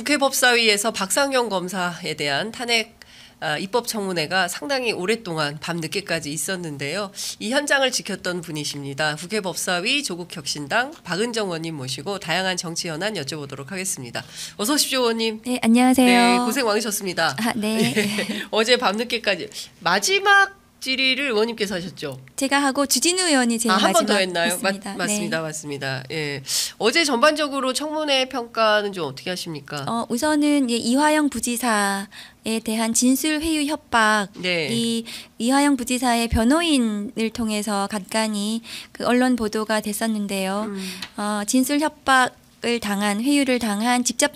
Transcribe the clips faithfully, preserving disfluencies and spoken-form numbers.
국회 법사위에서 박상현 검사에 대한 탄핵 아, 입법청문회가 상당히 오랫동안 밤늦게까지 있었는데요. 이 현장을 지켰던 분이십니다. 국회 법사위 조국혁신당 박은정 의원님 모시고 다양한 정치 현안 여쭤보도록 하겠습니다. 어서 오십시오, 의원님. 네, 안녕하세요. 네, 고생 많으셨습니다. 아, 네. 네, 어제 밤늦게까지 마지막 질의를 의원님께서 하셨죠? 제가 하고 주진우 의원이 제일 아, 한 번 더 마지막 했나요? 맞, 했습니다. 맞습니다. 네. 맞습니다. 예. 어제 전반적으로 청문회 평가는 좀 어떻게 하십니까? 어, 우선은 예, 이화영 부지사에 대한 진술 회유 협박, 네. 이 이화영 부지사의 변호인을 통해서 간간히 그 언론 보도가 됐었는데요. 음. 어, 진술 협박 을 당한 회유를 당한 직접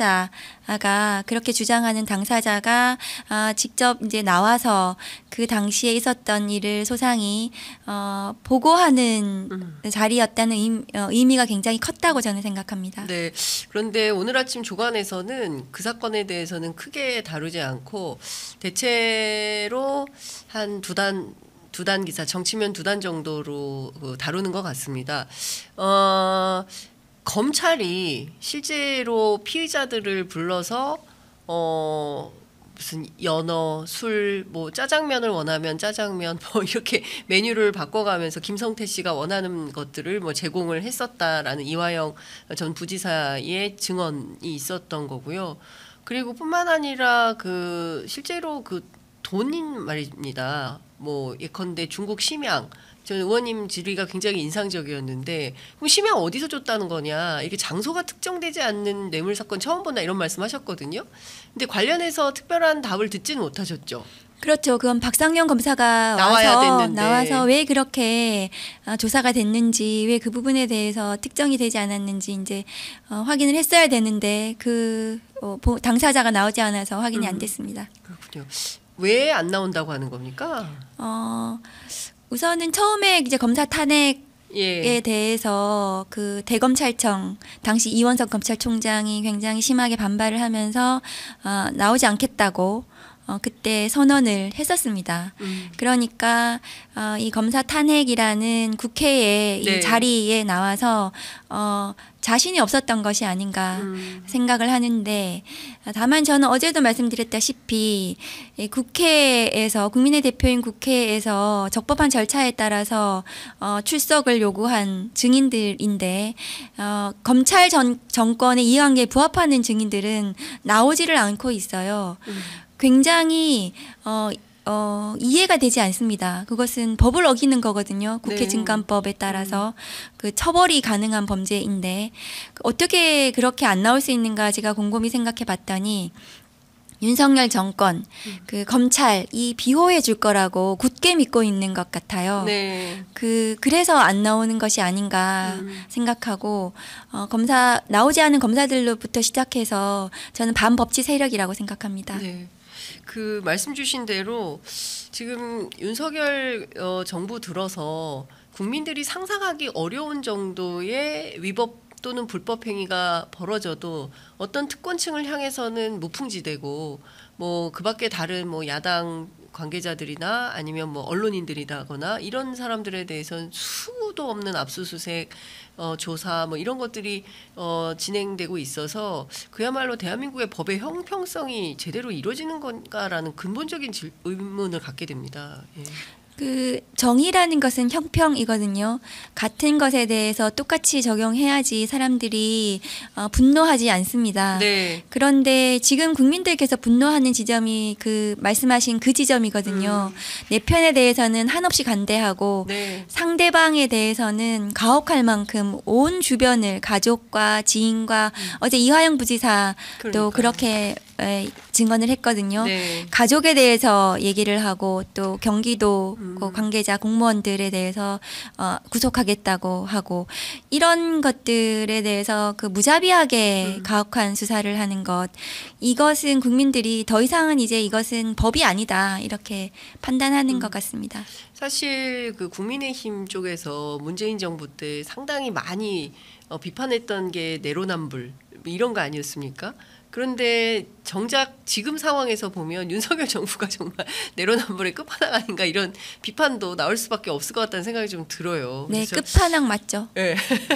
당사자가 그렇게 주장하는 당사자가 아, 직접 이제 나와서 그 당시에 있었던 일을 소상히 어, 보고하는 음. 자리였다는 의, 어, 의미가 굉장히 컸다고 저는 생각합니다. 네. 그런데 오늘 아침 조간에서는 그 사건에 대해서는 크게 다루지 않고 대체로 한 두 단 두 단 기사, 정치면 두 단 정도로 다루는 것 같습니다. 어. 검찰이 실제로 피의자들을 불러서 어 무슨 연어, 술, 뭐 짜장면을 원하면 짜장면 뭐 이렇게 메뉴를 바꿔가면서 김성태 씨가 원하는 것들을 뭐 제공을 했었다라는 이화영 전 부지사의 증언이 있었던 거고요. 그리고 뿐만 아니라 그 실제로 그 돈인 말입니다. 뭐 예컨대 중국 심양. 저는 의원님 질의가 굉장히 인상적이었는데 그럼 심양 어디서 줬다는 거냐, 이게 장소가 특정되지 않는 뇌물 사건 처음 본다 이런 말씀하셨거든요. 근데 관련해서 특별한 답을 듣지는 못하셨죠. 그렇죠. 그건 박상현 검사가 나와야 와서 됐는데. 나와서 왜 그렇게 어, 조사가 됐는지, 왜 그 부분에 대해서 특정이 되지 않았는지 이제 어, 확인을 했어야 되는데 그 어, 보, 당사자가 나오지 않아서 확인이 음. 안 됐습니다. 그렇군요. 왜 안 나온다고 하는 겁니까? 어, 우선은 처음에 이제 검사 탄핵 에 예. 대해서 그 대검찰청 당시 이원석 검찰총장이 굉장히 심하게 반발을 하면서 어, 나오지 않겠다고 어, 그때 선언을 했었습니다. 음. 그러니까 어, 이 검사 탄핵이라는 국회의 네. 이 자리에 나와서 어, 자신이 없었던 것이 아닌가 음. 생각을 하는데, 다만 저는 어제도 말씀드렸다시피 이 국회에서, 국민의 대표인 국회에서 적법한 절차에 따라서 어, 출석을 요구한 증인들인데 어, 검찰 전, 정권의 이해관계에 부합하는 증인들은 나오지를 않고 있어요. 음. 굉장히 어, 어, 이해가 되지 않습니다. 그것은 법을 어기는 거거든요. 국회 네. 증감법에 따라서 그 처벌이 가능한 범죄인데 어떻게 그렇게 안 나올 수 있는가 제가 곰곰이 생각해 봤더니 윤석열 정권, 그 검찰 이 비호해 줄 거라고 굳게 믿고 있는 것 같아요. 네. 그 그래서 안 나오는 것이 아닌가 음. 생각하고 어, 검사 나오지 않은 검사들로부터 시작해서 저는 반법치 세력이라고 생각합니다. 네. 그 말씀 주신 대로 지금 윤석열 어, 정부 들어서 국민들이 상상하기 어려운 정도의 위법 또는 불법 행위가 벌어져도 어떤 특권층을 향해서는 무풍지되고 뭐 그밖에 다른 뭐 야당 관계자들이나 아니면 뭐 언론인들이라거나 이런 사람들에 대해서는 수도 없는 압수수색 어, 조사 뭐 이런 것들이 어, 진행되고 있어서 그야말로 대한민국의 법의 형평성이 제대로 이루어지는 건가라는 근본적인 질, 의문을 갖게 됩니다. 예. 그 정의라는 것은 형평이거든요. 같은 것에 대해서 똑같이 적용해야지 사람들이 어, 분노하지 않습니다. 네. 그런데 지금 국민들께서 분노하는 지점이 그 말씀하신 그 지점이거든요. 음. 내 편에 대해서는 한없이 간대하고 네. 상대방에 대해서는 가혹할 만큼 온 주변을 가족과 지인과 음. 어제 이화영 부지사도 그러니까요. 그렇게 에, 증언을 했거든요. 네. 가족에 대해서 얘기를 하고 또 경기도 음. 그 관계자 공무원들에 대해서 어, 구속하겠다고 하고 이런 것들에 대해서 그 무자비하게 음. 가혹한 수사를 하는 것, 이것은 국민들이 더 이상은 이제 이것은 법이 아니다 이렇게 판단하는 음. 것 같습니다. 사실 그 국민의힘 쪽에서 문재인 정부 때 상당히 많이 어, 비판했던 게 내로남불 이런 거 아니었습니까? 그런데 정작 지금 상황에서 보면 윤석열 정부가 정말 내로남불의 끝판왕 아닌가 이런 비판도 나올 수밖에 없을 것 같다는 생각이 좀 들어요. 네, 그래서 끝판왕 맞죠. 네.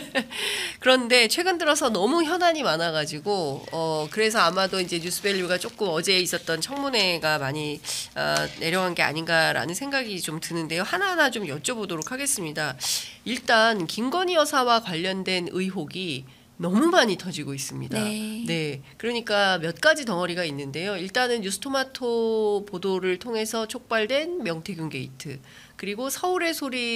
그런데 최근 들어서 너무 현안이 많아가지고 어 그래서 아마도 이제 뉴스밸류가 조금 어제 있었던 청문회가 많이 어, 내려간 게 아닌가라는 생각이 좀 드는데요. 하나하나 좀 여쭤보도록 하겠습니다. 일단 김건희 여사와 관련된 의혹이 너무 많이 터지고 있습니다. 네. 네. 그러니까 몇 가지 덩어리가 있는데요. 일단은 뉴스토마토 보도를 통해서 촉발된 명태균 게이트, 그리고 서울의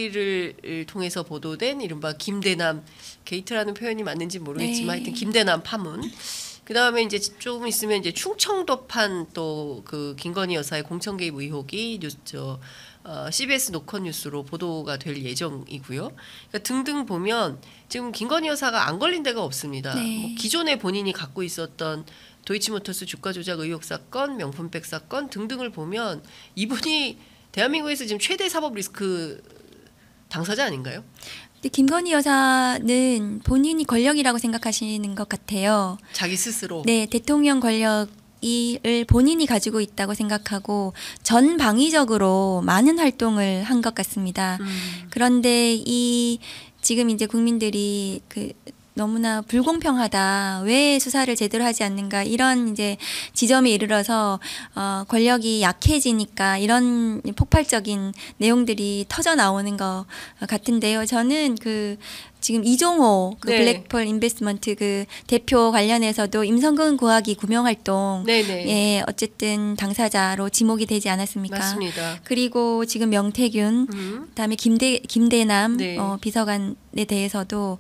소리를 통해서 보도된 이른바 김대남 게이트라는 표현이 맞는지 모르겠지만 네. 하여튼 김대남 파문. 그 다음에 이제 조금 있으면 이제 충청도판 또 그 김건희 여사의 공천 개입 의혹이 뉴스 저 어, 씨비에스 노컷 뉴스로 보도가 될 예정이고요. 그러니까 등등 보면 지금 김건희 여사가 안 걸린 데가 없습니다. 네. 뭐 기존에 본인이 갖고 있었던 도이치모터스 주가 조작 의혹 사건, 명품백 사건 등등을 보면 이분이 대한민국에서 지금 최대 사법 리스크 당사자 아닌가요? 근데 김건희 여사는 본인이 권력이라고 생각하시는 것 같아요. 자기 스스로. 네, 대통령 권력 이를 본인이 가지고 있다고 생각하고 전방위적으로 많은 활동을 한 것 같습니다. 음. 그런데 이 지금 이제 국민들이 그 너무나 불공평하다. 왜 수사를 제대로 하지 않는가. 이런 이제 지점에 이르러서 어, 권력이 약해지니까 이런 폭발적인 내용들이 터져 나오는 것 같은데요. 저는 그 지금 이종호 그 네. 블랙펄 인베스트먼트 그 대표 관련해서도 임성근 구하기 구명 활동 네네. 예 어쨌든 당사자로 지목이 되지 않았습니까? 맞습니다. 그리고 지금 명태균 음. 그다음에 김대 김대남 네. 어, 비서관에 대해서도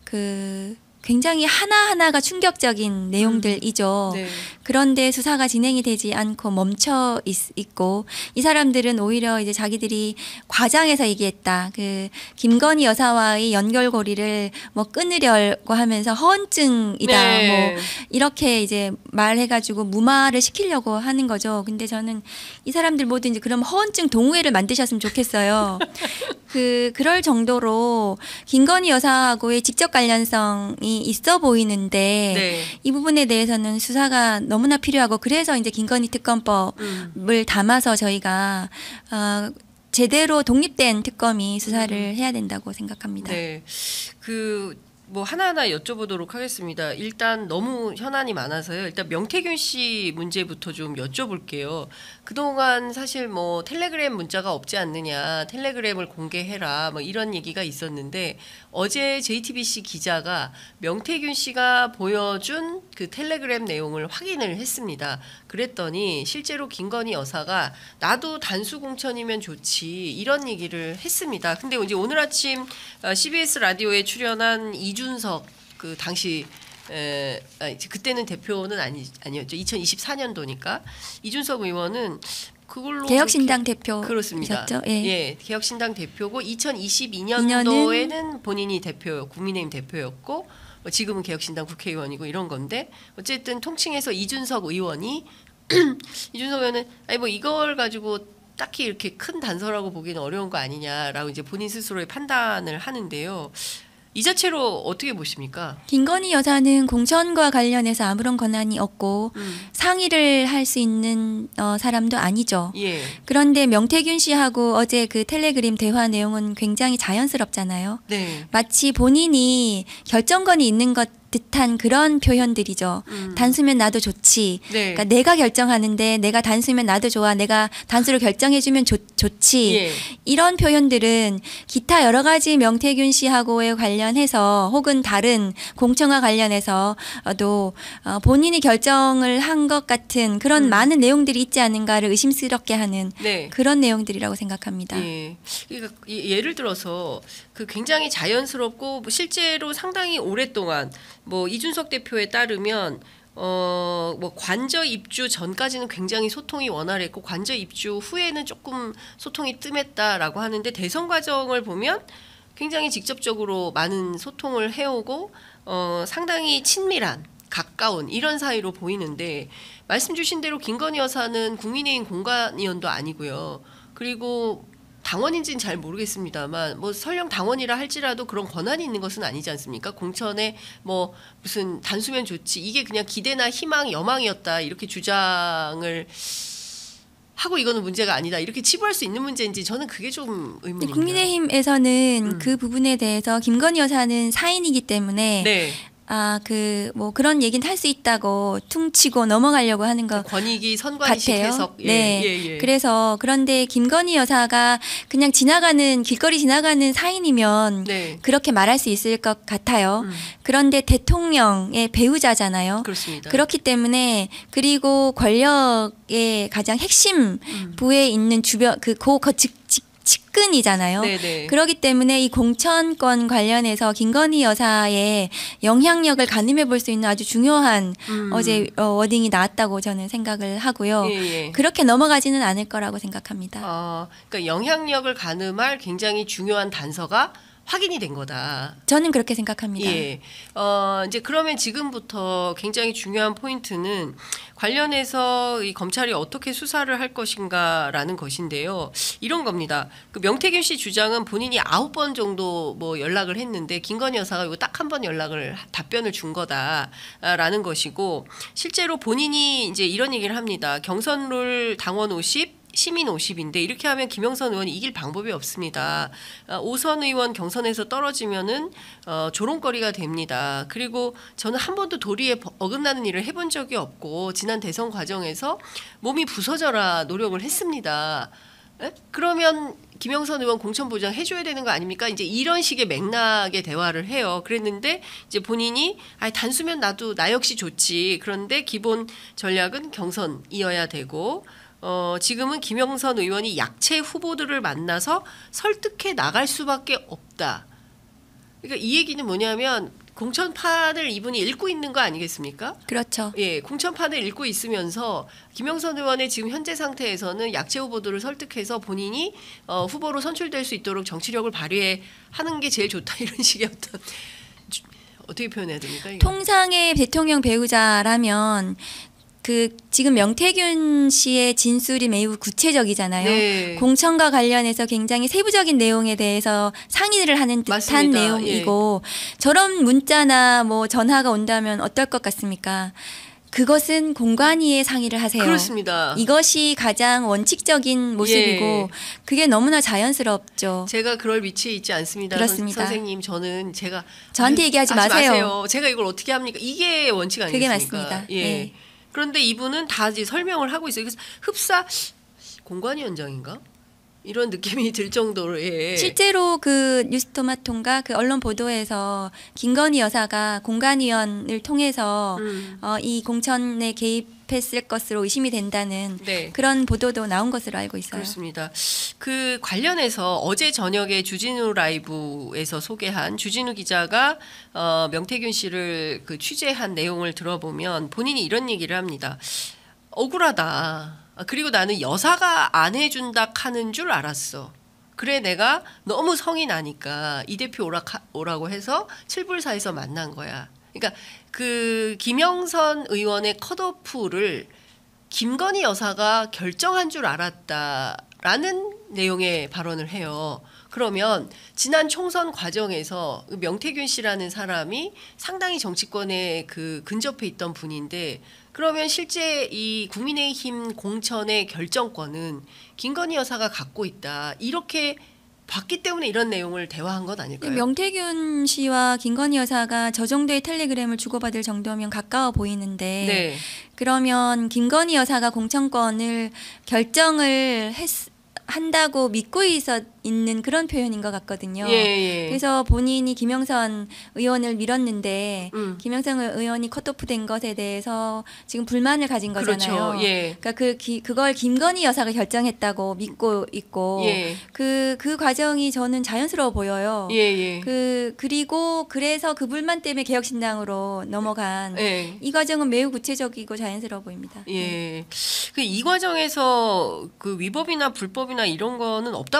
그 굉장히 하나하나가 충격적인 내용들이죠. 네. 그런데 수사가 진행이 되지 않고 멈춰 있, 있고 이 사람들은 오히려 이제 자기들이 과장해서 얘기했다. 그 김건희 여사와의 연결고리를 뭐 끊으려고 하면서 허언증이다. 네. 뭐 이렇게 이제 말해가지고 무마를 시키려고 하는 거죠. 근데 저는 이 사람들 모두 이제 그럼 허언증 동호회를 만드셨으면 좋겠어요. 그 그럴 정도로 김건희 여사하고의 직접 관련성이 있어 보이는데 네. 이 부분에 대해서는 수사가 너무나 필요하고 그래서 이제 김건희 특검법을 음. 담아서 저희가 어, 제대로 독립된 특검이 수사를 해야 된다고 생각합니다. 네. 그 뭐 하나하나 여쭤보도록 하겠습니다. 일단 너무 현안이 많아서요. 일단 명태균 씨 문제부터 좀 여쭤볼게요. 그동안 사실 뭐 텔레그램 문자가 없지 않느냐, 텔레그램을 공개해라, 뭐 이런 얘기가 있었는데 어제 제이티비씨 기자가 명태균 씨가 보여준 그 텔레그램 내용을 확인을 했습니다. 그랬더니 실제로 김건희 여사가 나도 단수 공천이면 좋지 이런 얘기를 했습니다. 근데 이제 오늘 아침 씨비에스 라디오에 출연한 이준석 그 당시 에, 아니, 그때는 대표는 아니 아니었죠. 이천이십사 년도니까 이준석 의원은 그걸로 개혁신당 그렇게- 대표 그렇습니다. 셨죠? 예. 예, 개혁신당 대표고 이천이십이 년도에는 본인이 대표 국민의힘 대표였고 뭐 지금은 개혁신당 국회의원이고 이런 건데 어쨌든 통칭해서 이준석 의원이 이준석 의원은 아니 뭐 이걸 가지고 딱히 이렇게 큰 단서라고 보기는 어려운 거 아니냐라고 이제 본인 스스로의 판단을 하는데요. 이 자체로 어떻게 보십니까? 김건희 여사는 공천과 관련해서 아무런 권한이 없고 음. 상의를 할 수 있는 어, 사람도 아니죠. 예. 그런데 명태균 씨하고 어제 그 텔레그램 대화 내용은 굉장히 자연스럽잖아요. 네. 마치 본인이 결정권이 있는 것 듯한 그런 표현들이죠. 음. 단수면 나도 좋지. 네. 그러니까 내가 결정하는데 내가 단수면 나도 좋아. 내가 단수를 결정해주면 좋, 좋지. 예. 이런 표현들은 기타 여러 가지 명태균 씨하고의 관련해서 혹은 다른 공천과 관련해서도 어, 본인이 결정을 한 것 같은 그런 음. 많은 내용들이 있지 않은가를 의심스럽게 하는 네. 그런 내용들이라고 생각합니다. 예. 그러니까 이- 예를 들어서 그 굉장히 자연스럽고 실제로 상당히 오랫동안 뭐 이준석 대표에 따르면 어 뭐 관저 입주 전까지는 굉장히 소통이 원활했고 관저 입주 후에는 조금 소통이 뜸했다라고 하는데 대선 과정을 보면 굉장히 직접적으로 많은 소통을 해오고 어 상당히 친밀한 가까운 이런 사이로 보이는데 말씀 주신 대로 김건희 여사는 국민의힘 공관위원도 아니고요. 그리고 당원인지는 잘 모르겠습니다만 뭐 설령 당원이라 할지라도 그런 권한이 있는 것은 아니지 않습니까? 공천에 뭐 무슨 단수면 좋지 이게 그냥 기대나 희망, 여망이었다 이렇게 주장을 하고 이거는 문제가 아니다 이렇게 치부할 수 있는 문제인지 저는 그게 좀 의문입니다. 국민의힘에서는 음. 그 부분에 대해서 김건희 여사는 사인이기 때문에 네. 아, 그 뭐 그런 얘기는 할 수 있다고 퉁치고 넘어가려고 하는 것 권익위 선관위식 같아요. 해석. 예, 네. 예, 예. 그래서 그런데 김건희 여사가 그냥 지나가는 길거리 지나가는 사인이면 네. 그렇게 말할 수 있을 것 같아요. 음. 그런데 대통령의 배우자잖아요. 그렇습니다. 그렇기 때문에 그리고 권력의 가장 핵심 음. 부에 있는 주변 그고 측근이잖아요. 네네. 그렇기 때문에 이 공천권 관련해서 김건희 여사의 영향력을 가늠해 볼 수 있는 아주 중요한 음. 어제 어, 워딩이 나왔다고 저는 생각을 하고요. 예, 예. 그렇게 넘어가지는 않을 거라고 생각합니다. 어, 그러니까 영향력을 가늠할 굉장히 중요한 단서가 확인이 된 거다. 저는 그렇게 생각합니다. 예. 어, 이제 그러면 지금부터 굉장히 중요한 포인트는 관련해서 이 검찰이 어떻게 수사를 할 것인가라는 것인데요. 이런 겁니다. 그 명태균 씨 주장은 본인이 아홉 번 정도 뭐 연락을 했는데 김건희 여사가 이거 딱 한 번 연락을 답변을 준 거다라는 것이고 실제로 본인이 이제 이런 얘기를 합니다. 경선룰 당원 오십 시민 오십인데 이렇게 하면 김영선 의원이 이길 방법이 없습니다. 오선 의원 경선에서 떨어지면은 어, 조롱거리가 됩니다. 그리고 저는 한 번도 도리에 어긋나는 일을 해본 적이 없고 지난 대선 과정에서 몸이 부서져라 노력을 했습니다. 에? 그러면 김영선 의원 공천 보장 해줘야 되는 거 아닙니까? 이제 이런 식의 맥락의 대화를 해요. 그랬는데 이제 본인이 아 단수면 나도 나 역시 좋지. 그런데 기본 전략은 경선이어야 되고. 어, 지금은 김영선 의원이 약체 후보들을 만나서 설득해 나갈 수밖에 없다. 그러니까 이 얘기는 뭐냐면 공천판을 이분이 읽고 있는 거 아니겠습니까? 그렇죠. 예, 공천판을 읽고 있으면서 김영선 의원의 지금 현재 상태에서는 약체 후보들을 설득해서 본인이 어, 후보로 선출될 수 있도록 정치력을 발휘하는 게 제일 좋다 이런 식의 어떤 어떻게 표현해야 됩니까? 이게? 통상의 대통령 배우자라면 그 지금 명태균 씨의 진술이 매우 구체적이잖아요. 네. 공천과 관련해서 굉장히 세부적인 내용에 대해서 상의를 하는 듯한 맞습니다. 내용이고 저런 문자나 뭐 전화가 온다면 어떨 것 같습니까? 그것은 공관위에 상의를 하세요. 그렇습니다. 이것이 가장 원칙적인 모습이고 예. 그게 너무나 자연스럽죠. 제가 그럴 위치에 있지 않습니다. 그렇습니다. 선, 선생님 저는 제가 저한테 아유, 얘기하지 하지 마세요. 제가 이걸 어떻게 합니까? 이게 원칙 그게 아니겠습니까? 맞습니다. 예. 네. 그런데 이분은 다 이제 설명을 하고 있어요. 그래서 흡사 공관위원장인가? 이런 느낌이 들 정도로 예. 실제로 그 뉴스토마토인가 그 언론 보도에서 김건희 여사가 공관위원을 통해서 음. 어, 이 공천에 개입했을 것으로 의심이 된다는 네. 그런 보도도 나온 것으로 알고 있어요. 그렇습니다. 그 관련해서 어제 저녁에 주진우 라이브에서 소개한 주진우 기자가 어, 명태균 씨를 그 취재한 내용을 들어보면 본인이 이런 얘기를 합니다. 억울하다. 그리고 나는 여사가 안 해준다 하는 줄 알았어. 그래 내가 너무 성이 나니까 이 대표 오라, 오라고 해서 칠불사에서 만난 거야. 그러니까 그 김영선 의원의 컷오프를 김건희 여사가 결정한 줄 알았다라는 내용의 발언을 해요. 그러면 지난 총선 과정에서 명태균 씨라는 사람이 상당히 정치권에 그 근접해 있던 분인데 그러면 실제 이 국민의힘 공천의 결정권은 김건희 여사가 갖고 있다. 이렇게 봤기 때문에 이런 내용을 대화한 건 아닐까요? 명태균 씨와 김건희 여사가 저 정도의 텔레그램을 주고받을 정도면 가까워 보이는데 네. 그러면 김건희 여사가 공천권을 결정을 했, 한다고 믿고 있어 있는 그런 표현인 것 같거든요. 예, 예. 그래서 본인이 김영선 의원을 밀었는데 음. 김영선 의원이 컷오프된 것에 대해서 지금 불만을 가진 거잖아요. 그렇죠. 예. 그러니까 그 기, 그걸 김건희 여사가 결정했다고 믿고 있고 예. 그, 그 과정이 저는 자연스러워 보여요. 예, 예. 그 그리고 그래서 그 불만 때문에 개혁신당으로 넘어간 예. 이 과정은 매우 구체적이고 자연스러워 보입니다. 예. 그 이 과정에서 그 위법이나 불법이나 이런 거는 없다고 봐야 됩니까?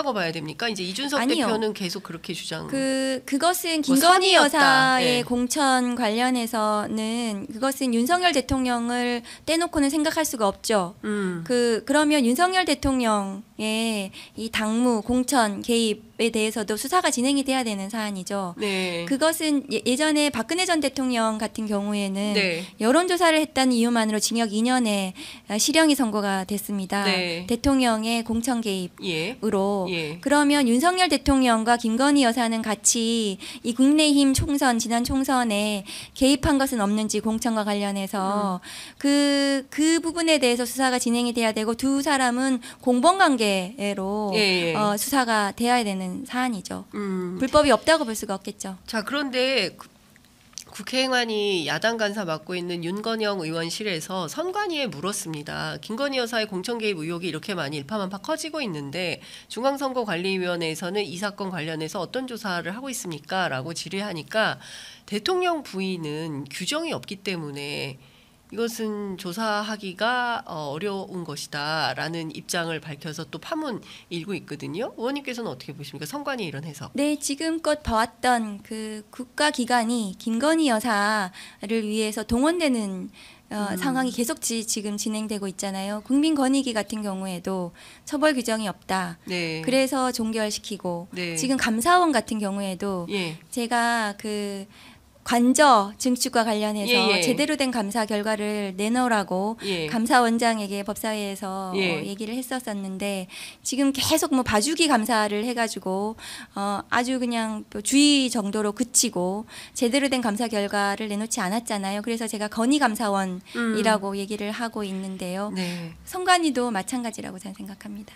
겁니까? 이제 이준석 아니요. 대표는 계속 그렇게 주장. 그 그것은 뭐 김건희 선의였다. 여사의 네. 공천 관련해서는 그것은 윤석열 대통령을 떼놓고는 생각할 수가 없죠. 음. 그 그러면 윤석열 대통령의 이 당무 공천 개입에 대해서도 수사가 진행이 돼야 되는 사안이죠. 네. 그것은 예- 예전에 박근혜 전 대통령 같은 경우에는 네. 여론조사를 했다는 이유만으로 징역 이 년의 실형이 선고가 됐습니다. 네. 대통령의 공천 개입으로. 예. 예. 그러면 윤석열 대통령과 김건희 여사는 같이 이 국민의힘 총선 지난 총선에 개입한 것은 없는지 공천과 관련해서 그, 그 부분에 대해서 수사가 진행이 돼야 되고 두 사람은 공범 관계로 예, 예. 어, 수사가 돼야 되는 사안이죠. 음. 불법이 없다고 볼 수가 없겠죠. 자, 그런데 구- 국회행안위 야당 간사 맡고 있는 윤건영 의원실에서 선관위에 물었습니다. 김건희 여사의 공천 개입 의혹이 이렇게 많이 일파만파 커지고 있는데 중앙선거관리위원회에서는 이 사건 관련해서 어떤 조사를 하고 있습니까? 라고 질의하니까 대통령 부인은 규정이 없기 때문에 이것은 조사하기가 어, 어려운 것이다 라는 입장을 밝혀서 또 파문 일고 있거든요. 의원님께서는 어떻게 보십니까? 선관위 이런 해석. 네, 지금껏 봐왔던 그 국가기관이 김건희 여사를 위해서 동원되는 어, 음. 상황이 계속 지, 지금 진행되고 있잖아요. 국민권익위 같은 경우에도 처벌 규정이 없다. 네. 그래서 종결시키고 네. 지금 감사원 같은 경우에도 예. 제가 그 관저 증축과 관련해서 예, 예. 제대로 된 감사 결과를 내놓으라고 예. 감사원장에게 법사위에서 예. 어, 얘기를 했었었는데 지금 계속 뭐 봐주기 감사를 해가지고 어, 아주 그냥 뭐 주의 정도로 그치고 제대로 된 감사 결과를 내놓지 않았잖아요. 그래서 제가 건의 감사원이라고 음. 얘기를 하고 있는데요. 네. 선관위도 마찬가지라고 저는 생각합니다.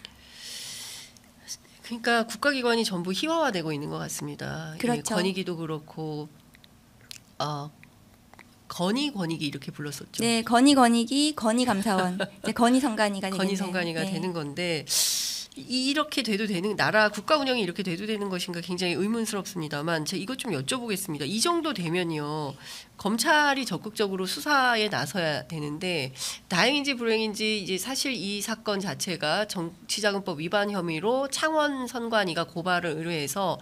그러니까 국가기관이 전부 희화화되고 있는 것 같습니다. 그렇죠. 예, 권익위도 그렇고 어, 건의 권익위 이렇게 불렀었죠. 네, 건의 권익위, 건의 감사원, 이제 건의 선관위가 되겠네요. 건의 선관위가 네. 되는 건데 이- 이렇게 돼도 되는 나라 국가 운영이 이렇게 돼도 되는 것인가 굉장히 의문스럽습니다만 제가 이것 좀 여쭤보겠습니다. 이 정도 되면요. 검찰이 적극적으로 수사에 나서야 되는데 다행인지 불행인지 이제 사실 이 사건 자체가 정치자금법 위반 혐의로 창원 선관위가 고발을 의뢰해서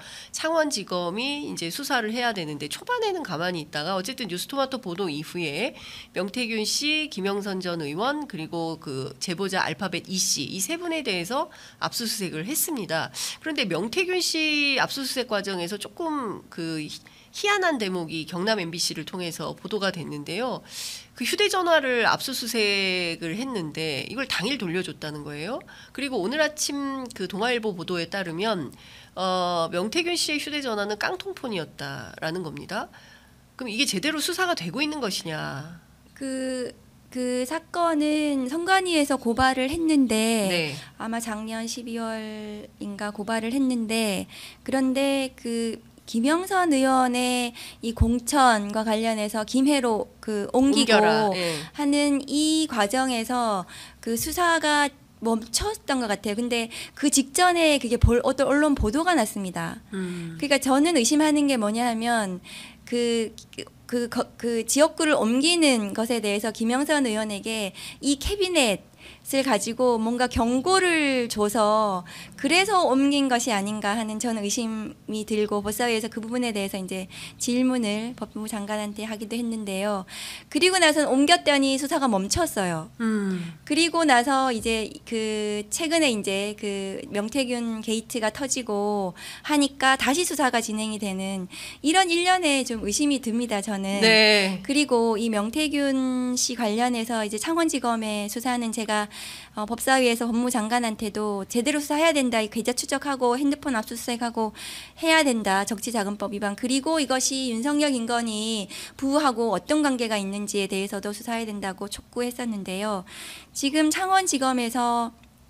창원지검이 이제 수사를 해야 되는데 초반에는 가만히 있다가 어쨌든 뉴스토마토 보도 이후에 명태균 씨, 김영선 전 의원 그리고 그 제보자 알파벳 이 씨 이 세 분에 대해서 압수수색을 했습니다. 그런데 명태균 씨 압수수색 과정에서 조금 그 희한한 대목이 경남 엠비씨를 통해서 보도가 됐는데요. 그 휴대전화를 압수수색을 했는데 이걸 당일 돌려줬다는 거예요. 그리고 오늘 아침 그 동아일보 보도에 따르면 어, 명태균 씨의 휴대전화는 깡통폰이었다라는 겁니다. 그럼 이게 제대로 수사가 되고 있는 것이냐? 그, 그 사건은 선관위에서 고발을 했는데 네. 아마 작년 십이월인가 고발을 했는데 그런데 그 김영선 의원의 이 공천과 관련해서 김해로 그 옮기고 옮겨라. 예. 하는 이 과정에서 그 수사가 멈췄던 것 같아요. 근데 그 직전에 그게 볼, 어떤 언론 보도가 났습니다. 음. 그러니까 저는 의심하는 게 뭐냐 하면 그, 그, 그, 그 지역구를 옮기는 것에 대해서 김영선 의원에게 이 캐비넷을 가지고 뭔가 경고를 줘서 그래서 옮긴 것이 아닌가 하는 저는 의심이 들고 법사위에서 그 부분에 대해서 이제 질문을 법무부 장관한테 하기도 했는데요. 그리고 나서 옮겼더니 수사가 멈췄어요. 음. 그리고 나서 이제 그 최근에 이제 그 명태균 게이트가 터지고 하니까 다시 수사가 진행이 되는 이런 일련에 좀 의심이 듭니다. 저는. 네. 그리고 이 명태균 씨 관련해서 이제 창원지검의 수사는 제가 어, 법사위에서 법무장관한테도 제대로 수사해야 된다. 이 계좌 추적하고 핸드폰 압수수색하고 해야 된다. 정치자금법 위반. 그리고 이것이 윤석열 김건희 부부하고 어떤 관계가 있는지에 대해서도 수사해야 된다고 촉구했었는데요. 지금 창원지검에서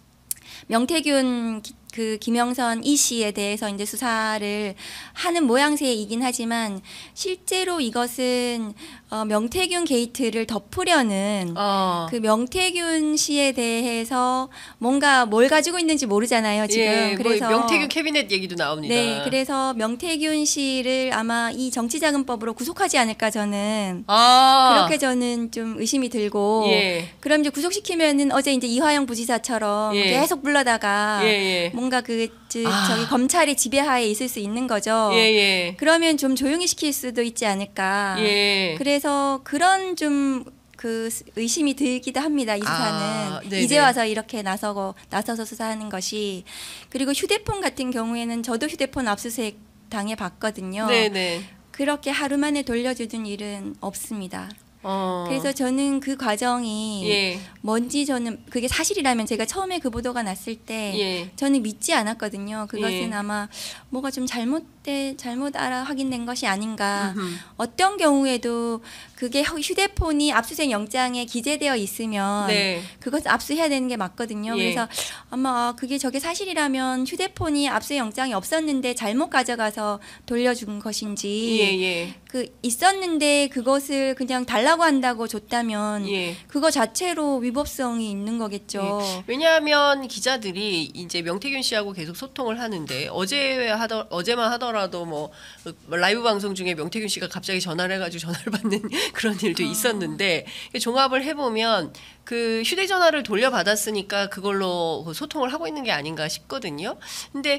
명태균 기- 그 김영선 이 씨에 대해서 이제 수사를 하는 모양새이긴 하지만 실제로 이것은 어, 명태균 게이트를 덮으려는 어. 그 명태균 씨에 대해서 뭔가 뭘 가지고 있는지 모르잖아요 지금. 예, 그래서 뭐 명태균 캐비넷 얘기도 나옵니다. 네, 그래서 명태균 씨를 아마 이 정치자금법으로 구속하지 않을까 저는 아. 그렇게 저는 좀 의심이 들고. 예. 그럼 이제 구속시키면은 어제 이제 이화영 부지사처럼 예. 계속 불러다가 예, 예. 뭔가 그 즉, 아. 저기 검찰의 지배하에 있을 수 있는 거죠. 예, 예. 그러면 좀 조용히 시킬 수도 있지 않을까. 예. 그래서 그런 좀 그 의심이 들기도 합니다. 이 수사는 아, 네네. 이제 와서 이렇게 나서고 나서서 수사하는 것이. 그리고 휴대폰 같은 경우에는 저도 휴대폰 압수수색 당해 봤거든요. 네네. 그렇게 하루 만에 돌려주는 일은 없습니다. 어. 그래서 저는 그 과정이 예. 뭔지 저는 그게 사실이라면 제가 처음에 그 보도가 났을 때 예. 저는 믿지 않았거든요. 그것은 예. 아마 뭐가 좀 잘못돼 잘못 알아 확인된 것이 아닌가. 음흠. 어떤 경우에도 그게 휴대폰이 압수수색 영장에 기재되어 있으면 네. 그것 압수해야 되는 게 맞거든요. 예. 그래서 아마 그게 저게 사실이라면 휴대폰이 압수수색 영장이 없었는데 잘못 가져가서 돌려준 것인지 예, 예. 그 있었는데 그것을 그냥 달라고 한다고 줬다면 예. 그거 자체로 위법성이 있는 거겠죠. 왜냐하면 기자들이 이제 명태균 씨하고 계속 소통을 하는데 어제 하더 어제만 하더라도 뭐 라이브 방송 중에 명태균 씨가 갑자기 전화를 해가지고 전화를 받는 그런 일도 있었는데 종합을 해보면 그 휴대전화를 돌려받았으니까 그걸로 소통을 하고 있는 게 아닌가 싶거든요. 근데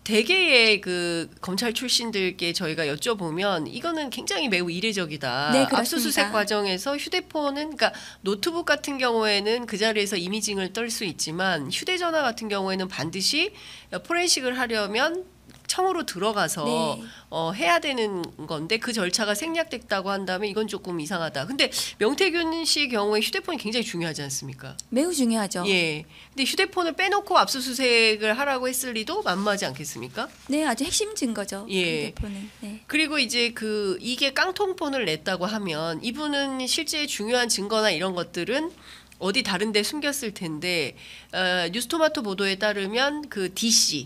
대개의 그 검찰 출신들께 저희가 여쭤보면 이거는 굉장히 매우 이례적이다. 네, 그렇습니다. 압수수색 과정에서 휴대폰은 그러니까 노트북 같은 경우에는 그 자리에서 이미징을 떨 수 있지만 휴대전화 같은 경우에는 반드시 포렌식을 하려면 청으로 들어가서 네. 어, 해야 되는 건데 그 절차가 생략됐다고 한다면 이건 조금 이상하다. 근데 명태균 씨 경우에 휴대폰이 굉장히 중요하지 않습니까? 매우 중요하죠. 예. 근데 휴대폰을 빼놓고 압수수색을 하라고 했을 리도 만무하지 않겠습니까? 네, 아주 핵심 증거죠. 예. 휴대폰은. 네. 그리고 이제 그 이게 깡통폰을 냈다고 하면 이분은 실제 중요한 증거나 이런 것들은 어디 다른 데 숨겼을 텐데 어, 뉴스토마토 보도에 따르면 그 D 씨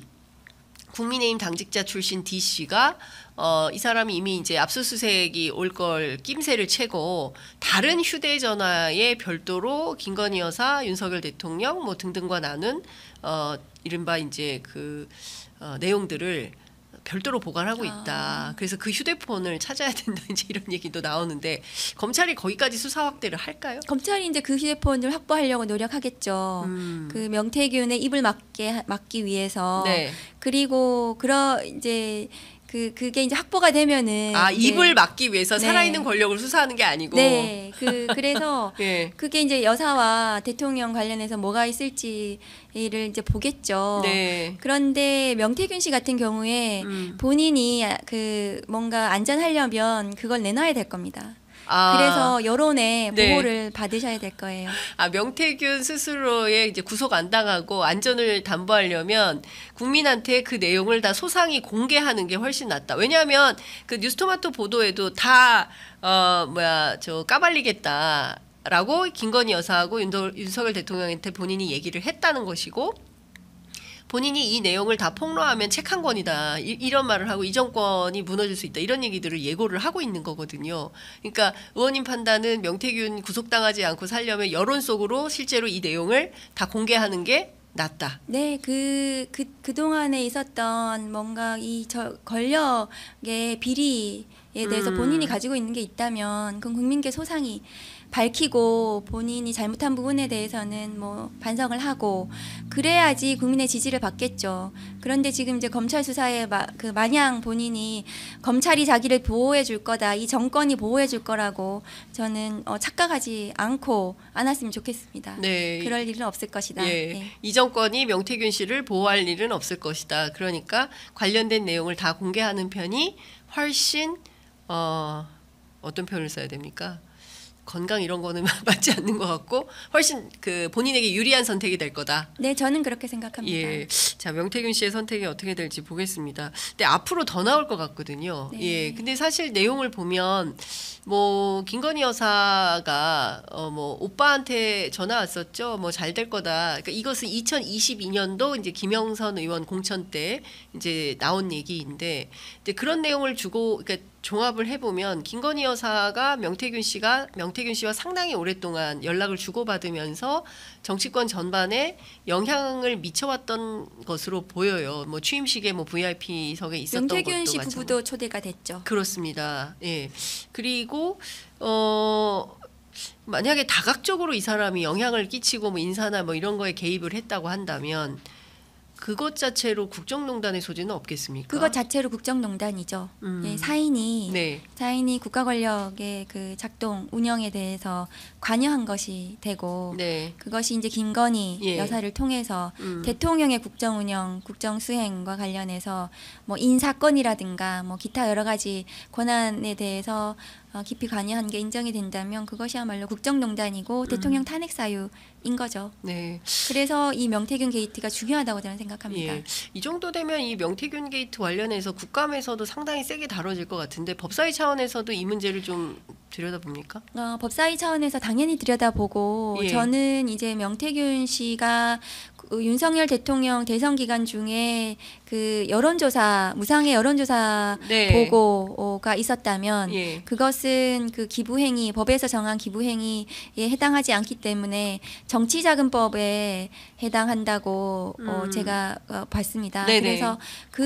국민의힘 당직자 출신 D 씨가 어, 이 사람이 이미 이제 압수수색이 올 걸 낌새를 채고 다른 휴대전화에 별도로 김건희 여사, 윤석열 대통령 뭐 등등과 나눈 어, 이른바 이제 그 어, 내용들을 별도로 보관하고 있다. 아. 그래서 그 휴대폰을 찾아야 된다. 이제 이런 얘기도 나오는데 검찰이 거기까지 수사 확대를 할까요? 검찰이 이제 그 휴대폰을 확보하려고 노력하겠죠. 음. 그 명태균의 입을 막게 막기 위해서. 네. 그리고 그러 이제 그 그게 이제 확보가 되면은 아 이제 입을 막기 위해서 네. 살아있는 권력을 수사하는 게 아니고. 네, 그 그래서 예. 그게 이제 여사와 대통령 관련해서 뭐가 있을지를 이제 보겠죠. 네. 그런데 명태균 씨 같은 경우에 음. 본인이 그 뭔가 안전하려면 그걸 내놔야 될 겁니다. 아. 그래서 여론의 네. 보호를 받으셔야 될 거예요. 아, 명태균 스스로의 이제 구속 안 당하고 안전을 담보하려면 국민한테 그 내용을 다 소상히 공개하는 게 훨씬 낫다. 왜냐하면 그 뉴스토마토 보도에도 다 어 뭐야 저 까발리겠다라고 김건희 여사하고 윤석, 윤석열 대통령한테 본인이 얘기를 했다는 것이고. 본인이 이 내용을 다 폭로하면 책 한 권이다. 이, 이런 말을 하고 이 정권이 무너질 수 있다. 이런 얘기들을 예고를 하고 있는 거거든요. 그러니까 의원님 판단은 명태균 구속당하지 않고 살려면 여론 속으로 실제로 이 내용을 다 공개하는 게 낫다. 네, 그, 그, 그동안에 있었던 뭔가 이 저 권력의 비리에 대해서 음. 본인이 가지고 있는 게 있다면 그건 국민께 소상히 밝히고 본인이 잘못한 부분에 대해서는 뭐 반성을 하고 그래야지 국민의 지지를 받겠죠. 그런데 지금 이제 검찰 수사에 마, 그 마냥 본인이 검찰이 자기를 보호해 줄 거다, 이 정권이 보호해 줄 거라고 저는 어, 착각하지 않고 않았으면 좋겠습니다. 네. 그럴 일은 없을 것이다. 예. 네. 이 정권이 명태균 씨를 보호할 일은 없을 것이다. 그러니까 관련된 내용을 다 공개하는 편이 훨씬 어, 어떤 표현을 써야 됩니까? 건강 이런 거는 맞지 않는 것 같고 훨씬 그 본인에게 유리한 선택이 될 거다. 네, 저는 그렇게 생각합니다. 예, 자 명태균 씨의 선택이 어떻게 될지 보겠습니다. 근데 앞으로 더 나올 것 같거든요. 네. 예, 근데 사실 내용을 보면 뭐 김건희 여사가 어 뭐 오빠한테 전화 왔었죠. 뭐 잘 될 거다. 그러니까 이것은 이천이십이 년도 이제 김영선 의원 공천 때 이제 나온 얘기인데 이제 그런 내용을 주고 그러니까. 종합을 해보면 김건희 여사가 명태균 씨가 명태균 씨와 상당히 오랫동안 연락을 주고받으면서 정치권 전반에 영향을 미쳐왔던 것으로 보여요. 뭐 취임식에 뭐 브이아이피석에 있었던 것도 명태균 씨 마찬가지. 부부도 초대가 됐죠. 그렇습니다. 예. 그리고 어 만약에 다각적으로 이 사람이 영향을 끼치고 뭐 인사나 뭐 이런 거에 개입을 했다고 한다면 그것 자체로 국정농단의 소지는 없겠습니까? 그것 자체로 국정농단이죠. 음. 예, 사인이 네. 사인이 국가 권력의 그 작동 운영에 대해서 관여한 것이 되고 네. 그것이 이제 김건희 예. 여사를 통해서 음. 대통령의 국정 운영, 국정 수행과 관련해서 뭐 인사건이라든가 뭐 기타 여러 가지 권한에 대해서 어, 깊이 관여한 게 인정이 된다면 그것이야말로 국정농단이고 음. 대통령 탄핵 사유인 거죠. 네. 그래서 이 명태균 게이트가 중요하다고 저는 생각합니다. 예. 이 정도 되면 이 명태균 게이트 관련해서 국감에서도 상당히 세게 다뤄질 것 같은데 법사위 차원에서도 이 문제를 좀 들여다봅니까? 어, 법사위 차원에서 당연히 들여다보고 예. 저는 이제 명태균 씨가 그 윤석열 대통령 대선 기간 중에 그 여론조사 무상의 여론조사 네. 보고가 있었다면 예. 그것은 그 기부행위 법에서 정한 기부행위에 해당하지 않기 때문에 정치자금법에 해당한다고 어, 음. 제가 어, 봤습니다. 네네. 그래서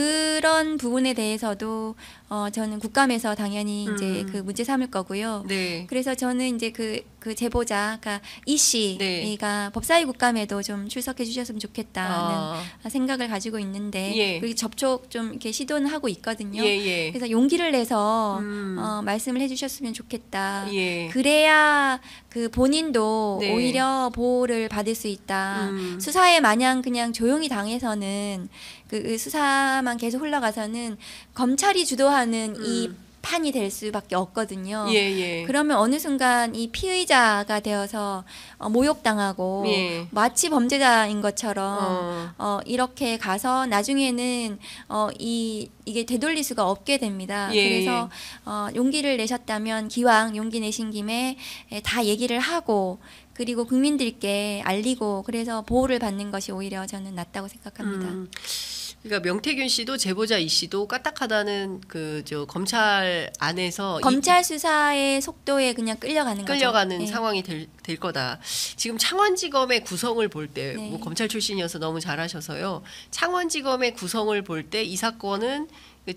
그런 부분에 대해서도 어, 저는 국감에서 당연히 이제 음. 그 문제 삼을 거고요. 네. 그래서 저는 이제 그, 그 제보자, 그러니까 이 씨가 네. 법사위 국감에도 좀 출석해 주셨으면 좋겠다는 아. 생각을 가지고 있는데 예. 그리고 접촉 좀 이렇게 시도는 하고 있거든요. 예, 예. 그래서 용기를 내서 음. 어, 말씀을 해주셨으면 좋겠다. 예. 그래야 그 본인도 네. 오히려 보호를 받을 수 있다. 음. 수사에 마냥 그냥 조용히 당해서는 그, 그 수사만 계속 흘러가서는 검찰이 주도하는 이 음. 판이 될 수밖에 없거든요. 예, 예. 그러면 어느 순간 이 피의자가 되어서 어, 모욕당하고 예. 마치 범죄자인 것처럼 어. 어, 이렇게 가서 나중에는 어, 이 이게 되돌릴 수가 없게 됩니다. 예, 그래서 어, 용기를 내셨다면 기왕 용기 내신 김에 에, 다 얘기를 하고 그리고 국민들께 알리고 그래서 보호를 받는 것이 오히려 저는 낫다고 생각합니다. 음. 그러니까 명태균 씨도 제보자 이 씨도 까딱하다는 그 저 검찰 안에서 검찰 수사의 속도에 그냥 끌려가는 이, 거죠. 끌려가는 네. 상황이 될, 될 거다. 지금 창원지검의 구성을 볼 때 뭐 네. 검찰 출신이어서 너무 잘하셔서요. 창원지검의 구성을 볼 때 이 사건은 그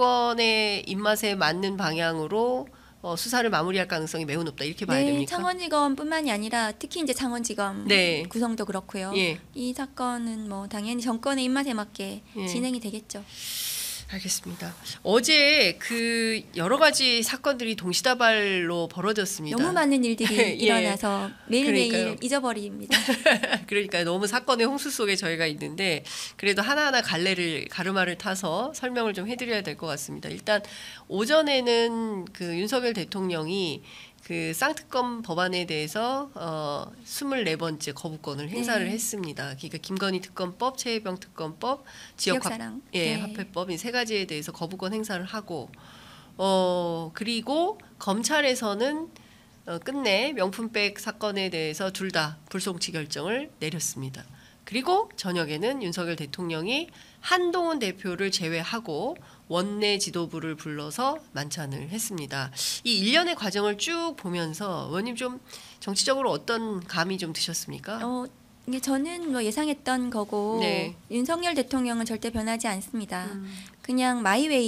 정권의 입맛에 맞는 방향으로 어, 수사를 마무리할 가능성이 매우 높다 이렇게 봐야 네, 됩니까? 창원지검뿐만이 아니라 특히 이제 창원지검 네. 구성도 그렇고요. 예. 이 사건은 뭐 당연히 정권의 입맛에 맞게 예. 진행이 되겠죠. 알겠습니다. 어제 그 여러 가지 사건들이 동시다발로 벌어졌습니다. 너무 많은 일들이 예. 일어나서 매일매일 그러니까요. 잊어버립니다. 그러니까 너무 사건의 홍수 속에 저희가 있는데 그래도 하나하나 갈래를 가르마를 타서 설명을 좀 해드려야 될 것 같습니다. 일단 오전에는 그 윤석열 대통령이 그 쌍특검 법안에 대해서 어 스물네 번째 거부권을 행사를 네. 했습니다. 그러니까 김건희 특검법, 최혜병 특검법, 지역 화, 지역사랑. 예, 네. 화폐법 이 세 가지에 대해서 거부권 행사를 하고 어 그리고 검찰에서는 어, 끝내 명품백 사건에 대해서 둘 다 불송치 결정을 내렸습니다. 그리고 저녁에는 윤석열 대통령이 한동훈 대표를 제외하고 원내 지도부를 불러서 만찬을 했습니다. 이 일련의 과정을 쭉 보면서 의원님 좀 정치적으로 어떤 감이 좀 드셨습니까? 어, 이게 저는 뭐 예상했던 거고 네. 윤석열 대통령은 절대 변하지 않습니다. 음. 그냥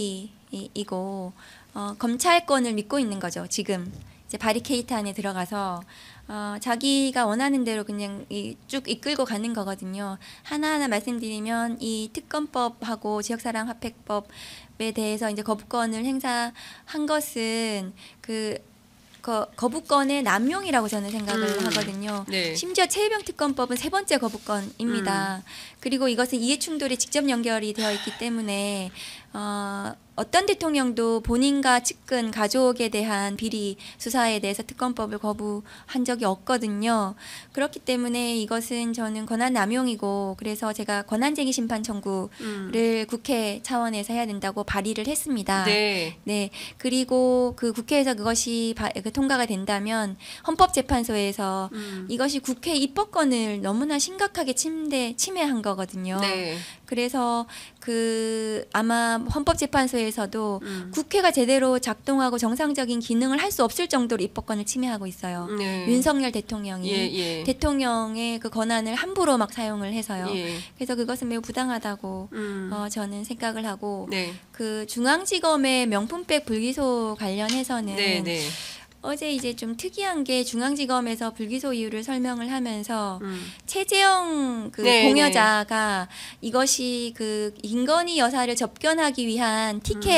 마이웨이이고 어, 검찰권을 믿고 있는 거죠. 지금 이제 바리케이트 안에 들어가서 어, 자기가 원하는 대로 그냥 이, 쭉 이끌고 가는 거거든요. 하나하나 말씀드리면 이 특검법하고 지역사랑 화폐법에 대해서 이제 거부권을 행사한 것은 그 거, 거부권의 남용이라고 저는 생각을 음. 하거든요. 네. 심지어 최혜병 특검법은 세 번째 거부권입니다. 음. 그리고 이것은 이해충돌이 직접 연결이 되어 있기 때문에 어, 어떤 대통령도 본인과 측근 가족에 대한 비리 수사에 대해서 특검법을 거부한 적이 없거든요. 그렇기 때문에 이것은 저는 권한 남용이고 그래서 제가 권한쟁의 심판 청구를 음. 국회 차원에서 해야 된다고 발의를 했습니다. 네. 네. 그리고 그 국회에서 그것이 바, 그 통과가 된다면 헌법재판소에서 음. 이것이 국회 입법권을 너무나 심각하게 침대, 침해한 거거든요. 네. 그래서 그 아마 헌법재판소에서도 음. 국회가 제대로 작동하고 정상적인 기능을 할 수 없을 정도로 입법권을 침해하고 있어요. 네. 윤석열 대통령이 예, 예. 대통령의 그 권한을 함부로 막 사용을 해서요. 예. 그래서 그것은 매우 부당하다고 음. 어, 저는 생각을 하고 네. 그 중앙지검의 명품백 불기소 관련해서는 네, 네. 어제 이제 좀 특이한 게 중앙지검에서 불기소 이유를 설명을 하면서 음. 최재형 그 네, 공여자가 이것이 그 김건희 여사를 접견하기 위한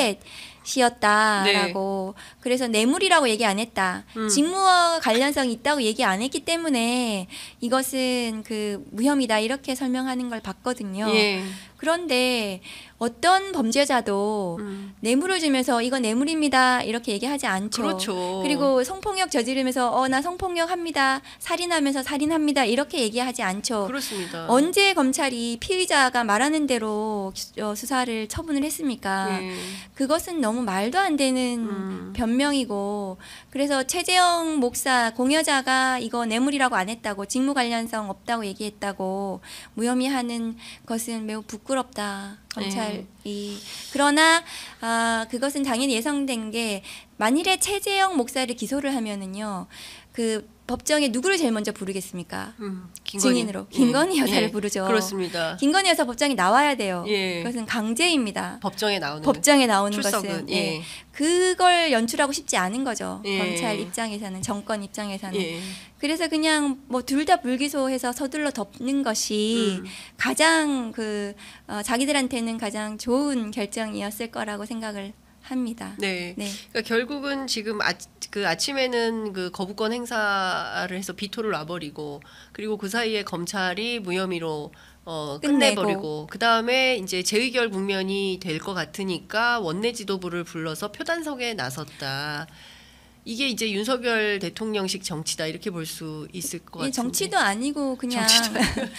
티켓이었다라고 그래서 뇌물이라고 얘기 안 했다. 음. 직무와 관련성이 있다고 얘기 안 했기 때문에 이것은 그 무혐의다 이렇게 설명하는 걸 봤거든요. 예. 그런데 어떤 범죄자도 음. 뇌물을 주면서 이거 뇌물입니다 이렇게 얘기하지 않죠. 그렇죠. 그리고 성폭력 저지르면서 어 나 성폭력 합니다. 살인하면서 살인합니다 이렇게 얘기하지 않죠. 그렇습니다. 언제 검찰이 피의자가 말하는 대로 수- 어, 수사를 처분을 했습니까? 예. 그것은 너무 말도 안 되는 음. 변명이고 그래서 최재형 목사 공여자가 이거 뇌물이라고 안 했다고 직무 관련성 없다고 얘기했다고 무혐의하는 것은 매우 부끄럽다. 검찰이 그러나 아, 그것은 당연히 예상된 게 만일에 최재형 목사를 기소를 하면은요 그 법정에 누구를 제일 먼저 부르겠습니까? 음. 김건희. 증인으로 김건희 예. 여사를 예. 부르죠. 그렇습니다. 김건희 여사 법정에 나와야 돼요. 예. 그것은 강제입니다. 법정에 나오는 법정에 나오는 출석은 것은 예. 예. 그걸 연출하고 싶지 않은 거죠. 예. 검찰 입장에서는 정권 입장에서는 예. 그래서 그냥 뭐 둘 다 불기소해서 서둘러 덮는 것이 음. 가장 그 어, 자기들한테는 가장 좋은 결정이었을 거라고 생각을 합니다. 네. 네. 그러니까 결국은 지금 아, 그 아침에는 그 거부권 행사를 해서 비토를 놔버리고 그리고 그 사이에 검찰이 무혐의로 어, 끝내고. 끝내버리고 그 다음에 이제 재의결 국면이 될 것 같으니까 원내 지도부를 불러서 표단속에 나섰다. 이게 이제 윤석열 대통령식 정치다 이렇게 볼 수 있을 것 같은데. 이 정치도 아니고 그냥 정치도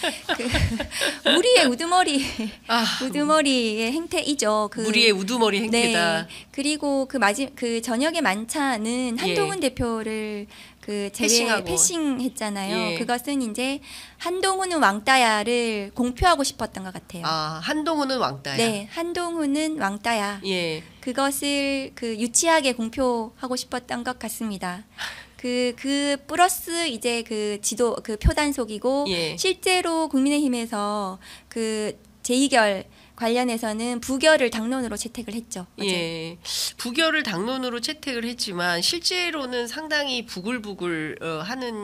그 무리의 우두머리 아, 우두머리의 행태이죠. 그 무리의 우두머리 행태다. 네. 그리고 그 마지 그 저녁에 만찬은 한동훈 예. 대표를 그 제외 패싱하고. 패싱했잖아요. 예. 그것은 이제 한동훈은 왕따야를 공표하고 싶었던 것 같아요. 아, 한동훈은 왕따야. 네, 한동훈은 왕따야. 예. 그것을 그 유치하게 공표하고 싶었던 것 같습니다. 그, 그 플러스 이제 그 지도 그 표단속이고 예. 실제로 국민의힘에서 그 재의결 관련해서는 부결을 당론으로 채택을 했죠. 어제. 예, 부결을 당론으로 채택을 했지만 실제로는 상당히 부글부글 어,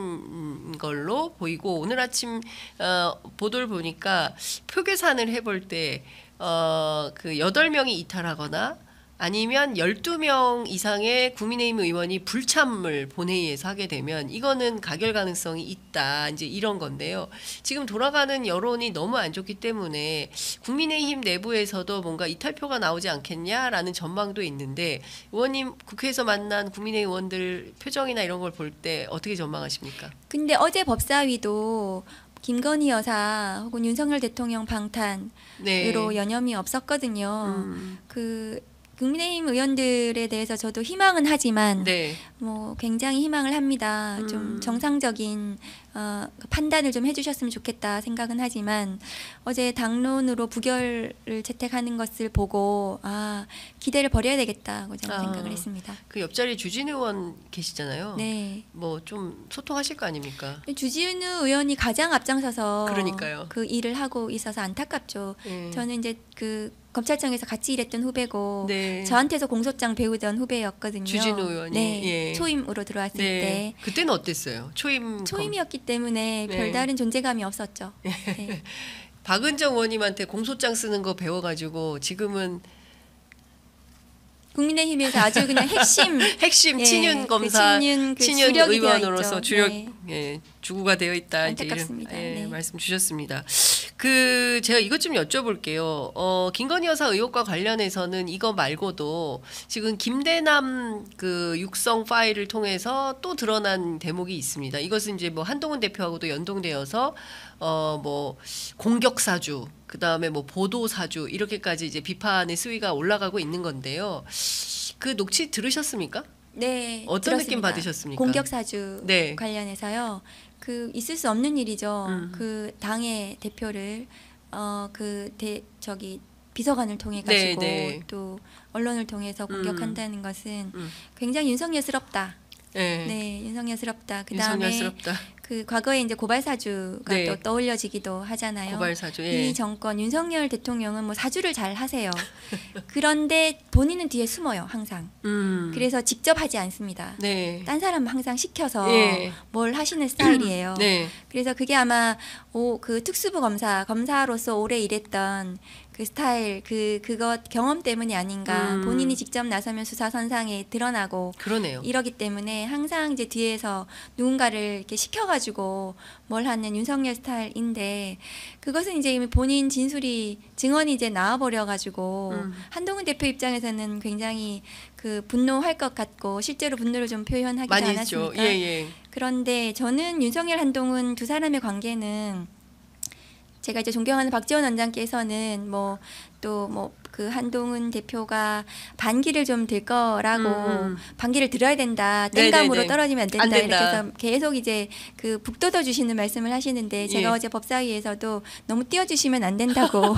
하는 걸로 보이고 오늘 아침 어, 보도를 보니까 표계산을 해볼 때 어, 그 여덟 명이 이탈하거나 아니면 열두 명 이상의 국민의힘 의원이 불참을 본회의에서 하게 되면 이거는 가결 가능성이 있다. 이제 이런 건데요. 지금 돌아가는 여론이 너무 안 좋기 때문에 국민의힘 내부에서도 뭔가 이탈표가 나오지 않겠냐라는 전망도 있는데 의원님 국회에서 만난 국민의힘 의원들 표정이나 이런 걸 볼 때 어떻게 전망하십니까? 근데 어제 법사위도 김건희 여사 혹은 윤석열 대통령 방탄으로 네. 여념이 없었거든요. 음, 그 국민의힘 의원들에 대해서 저도 희망은 하지만 네. 뭐 굉장히 희망을 합니다. 음. 좀 정상적인 어, 판단을 좀 해주셨으면 좋겠다 생각은 하지만 어제 당론으로 부결을 채택하는 것을 보고 아 기대를 버려야 되겠다고 저는 아. 생각을 했습니다. 그 옆자리에 주진 의원 계시잖아요. 네. 뭐 좀 소통하실 거 아닙니까? 주진우 의원이 가장 앞장서서 그러니까요. 그 일을 하고 있어서 안타깝죠. 예. 저는 이제 그 검찰청에서 같이 일했던 후배고 네. 저한테서 공소장 배우던 후배였거든요. 주진우 의원이. 네, 예. 초임으로 들어왔을 네. 때 그때는 어땠어요? 초임 검- 초임이었기 때문에 네. 별다른 존재감이 없었죠. 네. 박은정 의원님한테 공소장 쓰는 거 배워가지고 지금은 국민의힘에서 아주 그냥 핵심 핵심 예, 친윤 그 검사, 친윤 그 친윤 주력이 되어 의원으로서 있죠. 주력 네. 예, 주구가 되어 있다. 이제 이런 안타깝습니다. 예, 네. 말씀 주셨습니다. 그 제가 이것 좀 여쭤볼게요. 어, 김건희 여사 의혹과 관련해서는 이거 말고도 지금 김대남 그 육성 파일을 통해서 또 드러난 대목이 있습니다. 이것은 이제 뭐 한동훈 대표하고도 연동되어서 어 뭐 공격 사주, 그 다음에 뭐 보도 사주 이렇게까지 이제 비판의 수위가 올라가고 있는 건데요. 그 녹취 들으셨습니까? 네, 어떤 느낌 들었습니다. 받으셨습니까? 공격 사주 네. 관련해서요. 그 있을 수 없는 일이죠. 음. 그 당의 대표를 어 그 대 저기 비서관을 통해 가지고 네, 네. 또 언론을 통해서 공격한다는 것은 음. 굉장히 윤석열스럽다. 네. 네, 윤석열스럽다. 그다음에 윤석열스럽다. 그 과거에 이제 고발 사주가 네. 또 떠올려지기도 하잖아요. 고발 사주. 예. 이 정권 윤석열 대통령은 뭐 사주를 잘 하세요. 그런데 본인은 뒤에 숨어요, 항상. 음. 그래서 직접 하지 않습니다. 네. 딴 사람 항상 시켜서 예. 뭘 하시는 스타일이에요. 네. 그래서 그게 아마 오, 그 특수부 검사 검사로서 오래 일했던 그 스타일 그 그것 경험 때문이 아닌가. 음. 본인이 직접 나서면 수사 선상에 드러나고 그러네요. 이러기 때문에 항상 이제 뒤에서 누군가를 이렇게 시켜가지고 뭘 하는 윤석열 스타일인데 그것은 이제 이미 본인 진술이 증언이 이제 나와버려가지고 음. 한동훈 대표 입장에서는 굉장히 그 분노할 것 같고 실제로 분노를 좀 표현하기도 많이 했죠. 않았습니까? 예, 예. 그런데 저는 윤석열 한동훈 두 사람의 관계는 제가 이제 존경하는 박지원 원장께서는 뭐 또 뭐 그 한동훈 대표가 반기를 좀 들 거라고 음. 반기를 들어야 된다 네네네. 땡감으로 떨어지면 안 된다, 안 된다. 이렇게 해서 계속 이제 그 북돋워 주시는 말씀을 하시는데 제가 예. 어제 법사위에서도 너무 띄워주시면 안 된다고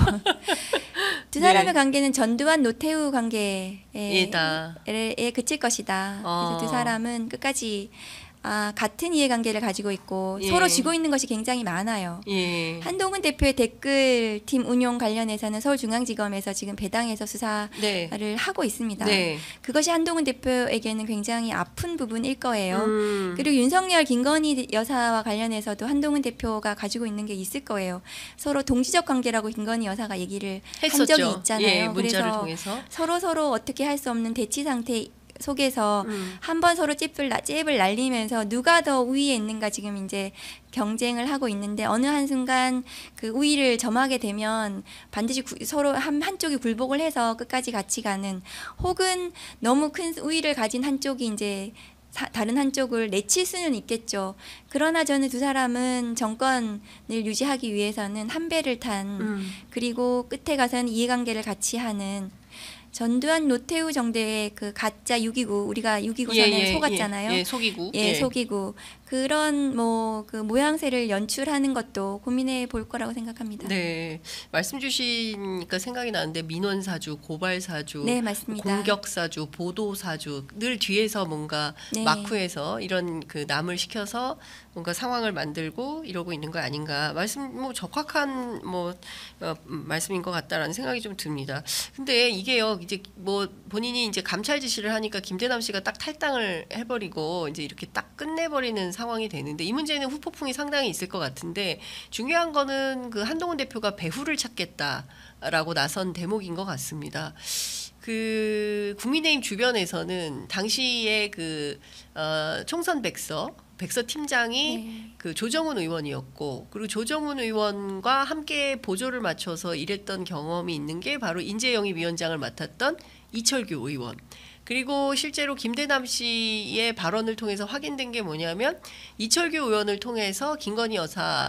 두 사람의 네. 관계는 전두환 노태우 관계에 예다. 에 그칠 것이다. 어. 그래서 두 사람은 끝까지 아, 같은 이해관계를 가지고 있고 예. 서로 쥐고 있는 것이 굉장히 많아요. 예. 한동훈 대표의 댓글팀 운용 관련해서는 서울중앙지검에서 지금 배당해서 수사를 네. 하고 있습니다. 네. 그것이 한동훈 대표에게는 굉장히 아픈 부분일 거예요. 음. 그리고 윤석열, 김건희 여사와 관련해서도 한동훈 대표가 가지고 있는 게 있을 거예요. 서로 동지적 관계라고 김건희 여사가 얘기를 했었죠. 한 적이 있잖아요. 예, 문자를 그래서 통해서. 서로 서로 어떻게 할 수 없는 대치 상태 속에서 음. 한 번 서로 찝을 찝을 날리면서 누가 더 우위에 있는가 지금 이제 경쟁을 하고 있는데 어느 한 순간 그 우위를 점하게 되면 반드시 구, 서로 한 한쪽이 굴복을 해서 끝까지 같이 가는 혹은 너무 큰 우위를 가진 한쪽이 이제 사, 다른 한쪽을 내칠 수는 있겠죠. 그러나 저는 두 사람은 정권을 유지하기 위해서는 한 배를 탄 음. 그리고 끝에 가서는 이해관계를 같이 하는 전두환 노태우 정도의 그 가짜 육이구 우리가 육이구선에 속았잖아요. 예, 예, 속이고. 예, 속이고 그런 뭐 그 모양새를 연출하는 것도 고민해 볼 거라고 생각합니다. 네, 말씀 주시니까 생각이 나는데 민원 사주, 고발 사주, 네, 맞습니다. 공격 사주, 보도 사주 늘 뒤에서 뭔가 네. 마쿠에서 이런 그 남을 시켜서 뭔가 상황을 만들고 이러고 있는 거 아닌가. 말씀 뭐 적확한 뭐 어, 말씀인 것 같다라는 생각이 좀 듭니다. 근데 이게요, 이제 뭐 본인이 이제 감찰 지시를 하니까 김대남 씨가 딱 탈당을 해버리고 이제 이렇게 딱 끝내버리는 상황이 되는데 이 문제는 후폭풍이 상당히 있을 것 같은데 중요한 거는 그 한동훈 대표가 배후를 찾겠다라고 나선 대목인 것 같습니다. 그 국민의힘 주변에서는 당시에 그 어, 총선 백서 백서 팀장이 네. 그 조정훈 의원이었고 그리고 조정훈 의원과 함께 보조를 맞춰서 일했던 경험이 있는 게 바로 인재영입위원장을 맡았던 이철규 의원. 그리고 실제로 김대남 씨의 발언을 통해서 확인된 게 뭐냐면 이철규 의원을 통해서 김건희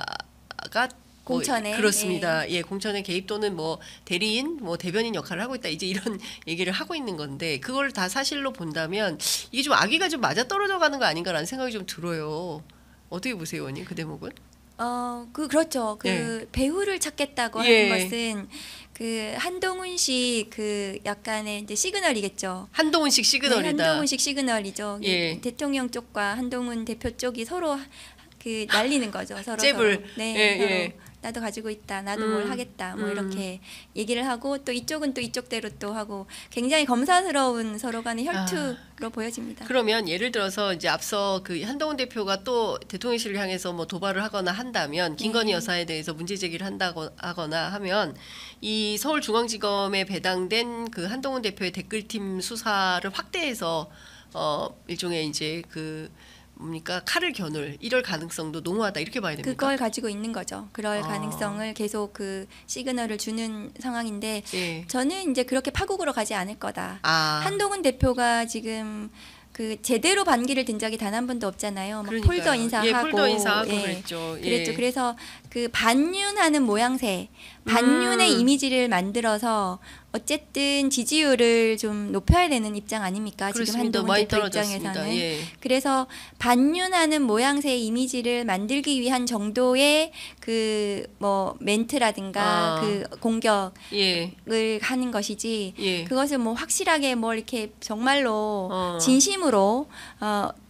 여사가 공천에, 뭐 그렇습니다. 예. 예, 공천에 개입 또는 뭐 대리인, 뭐 대변인 역할을 하고 있다. 이제 이런 얘기를 하고 있는 건데 그걸 다 사실로 본다면 이게 좀 아기가 좀 맞아 떨어져 가는 거 아닌가라는 생각이 좀 들어요. 어떻게 보세요, 의원님? 그 대목은? 어, 그 그렇죠. 그 예. 배우를 찾겠다고 예. 하는 것은 그 한동훈 씨 그 약간의 이제 시그널이겠죠. 한동훈식 시그널이다. 네, 한동훈식 시그널이죠. 예. 대통령 쪽과 한동훈 대표 쪽이 서로 그 날리는 거죠. 서로 잽을. 서로. 네, 예, 서로 예. 나도 가지고 있다. 나도 음, 뭘 하겠다. 뭐 음. 이렇게 얘기를 하고 또 이쪽은 또 이쪽대로 또 하고 굉장히 검사스러운 서로 간의 혈투로 보여집니다. 그러면 예를 들어서 이제 앞서 그 한동훈 대표가 또 대통령실을 향해서 뭐 도발을 하거나 한다면 김건희 네. 여사에 대해서 문제 제기를 한다고 하거나 하면 이 서울중앙지검에 배당된 그 한동훈 대표의 댓글팀 수사를 확대해서 어 일종의 이제 그 뭡니까 칼을 겨눌 이럴 가능성도 농후하다 이렇게 봐야 됩니까? 그걸 가지고 있는 거죠. 그럴 아. 가능성을 계속 그 시그널을 주는 상황인데 예. 저는 이제 그렇게 파국으로 가지 않을 거다. 아. 한동훈 대표가 지금 그 제대로 반기를 든 적이 단 한 번도 없잖아요. 막 그러니까요. 폴더 인사하고, 예, 폴더 인사하고 예, 그랬죠. 예. 그랬죠. 그래서 그 반윤하는 모양새, 반윤의 음. 이미지를 만들어서 어쨌든 지지율을 좀 높여야 되는 입장 아닙니까? 지금 그렇습니다. 한동훈 많이 대표 떨어졌습니다. 입장에서는. 예. 그래서 반윤하는 모양새의 이미지를 만들기 위한 정도의 그 뭐 멘트라든가 아. 그 공격을 예. 하는 것이지 예. 그것을 뭐 확실하게 뭐 이렇게 정말로 어. 진심으로 어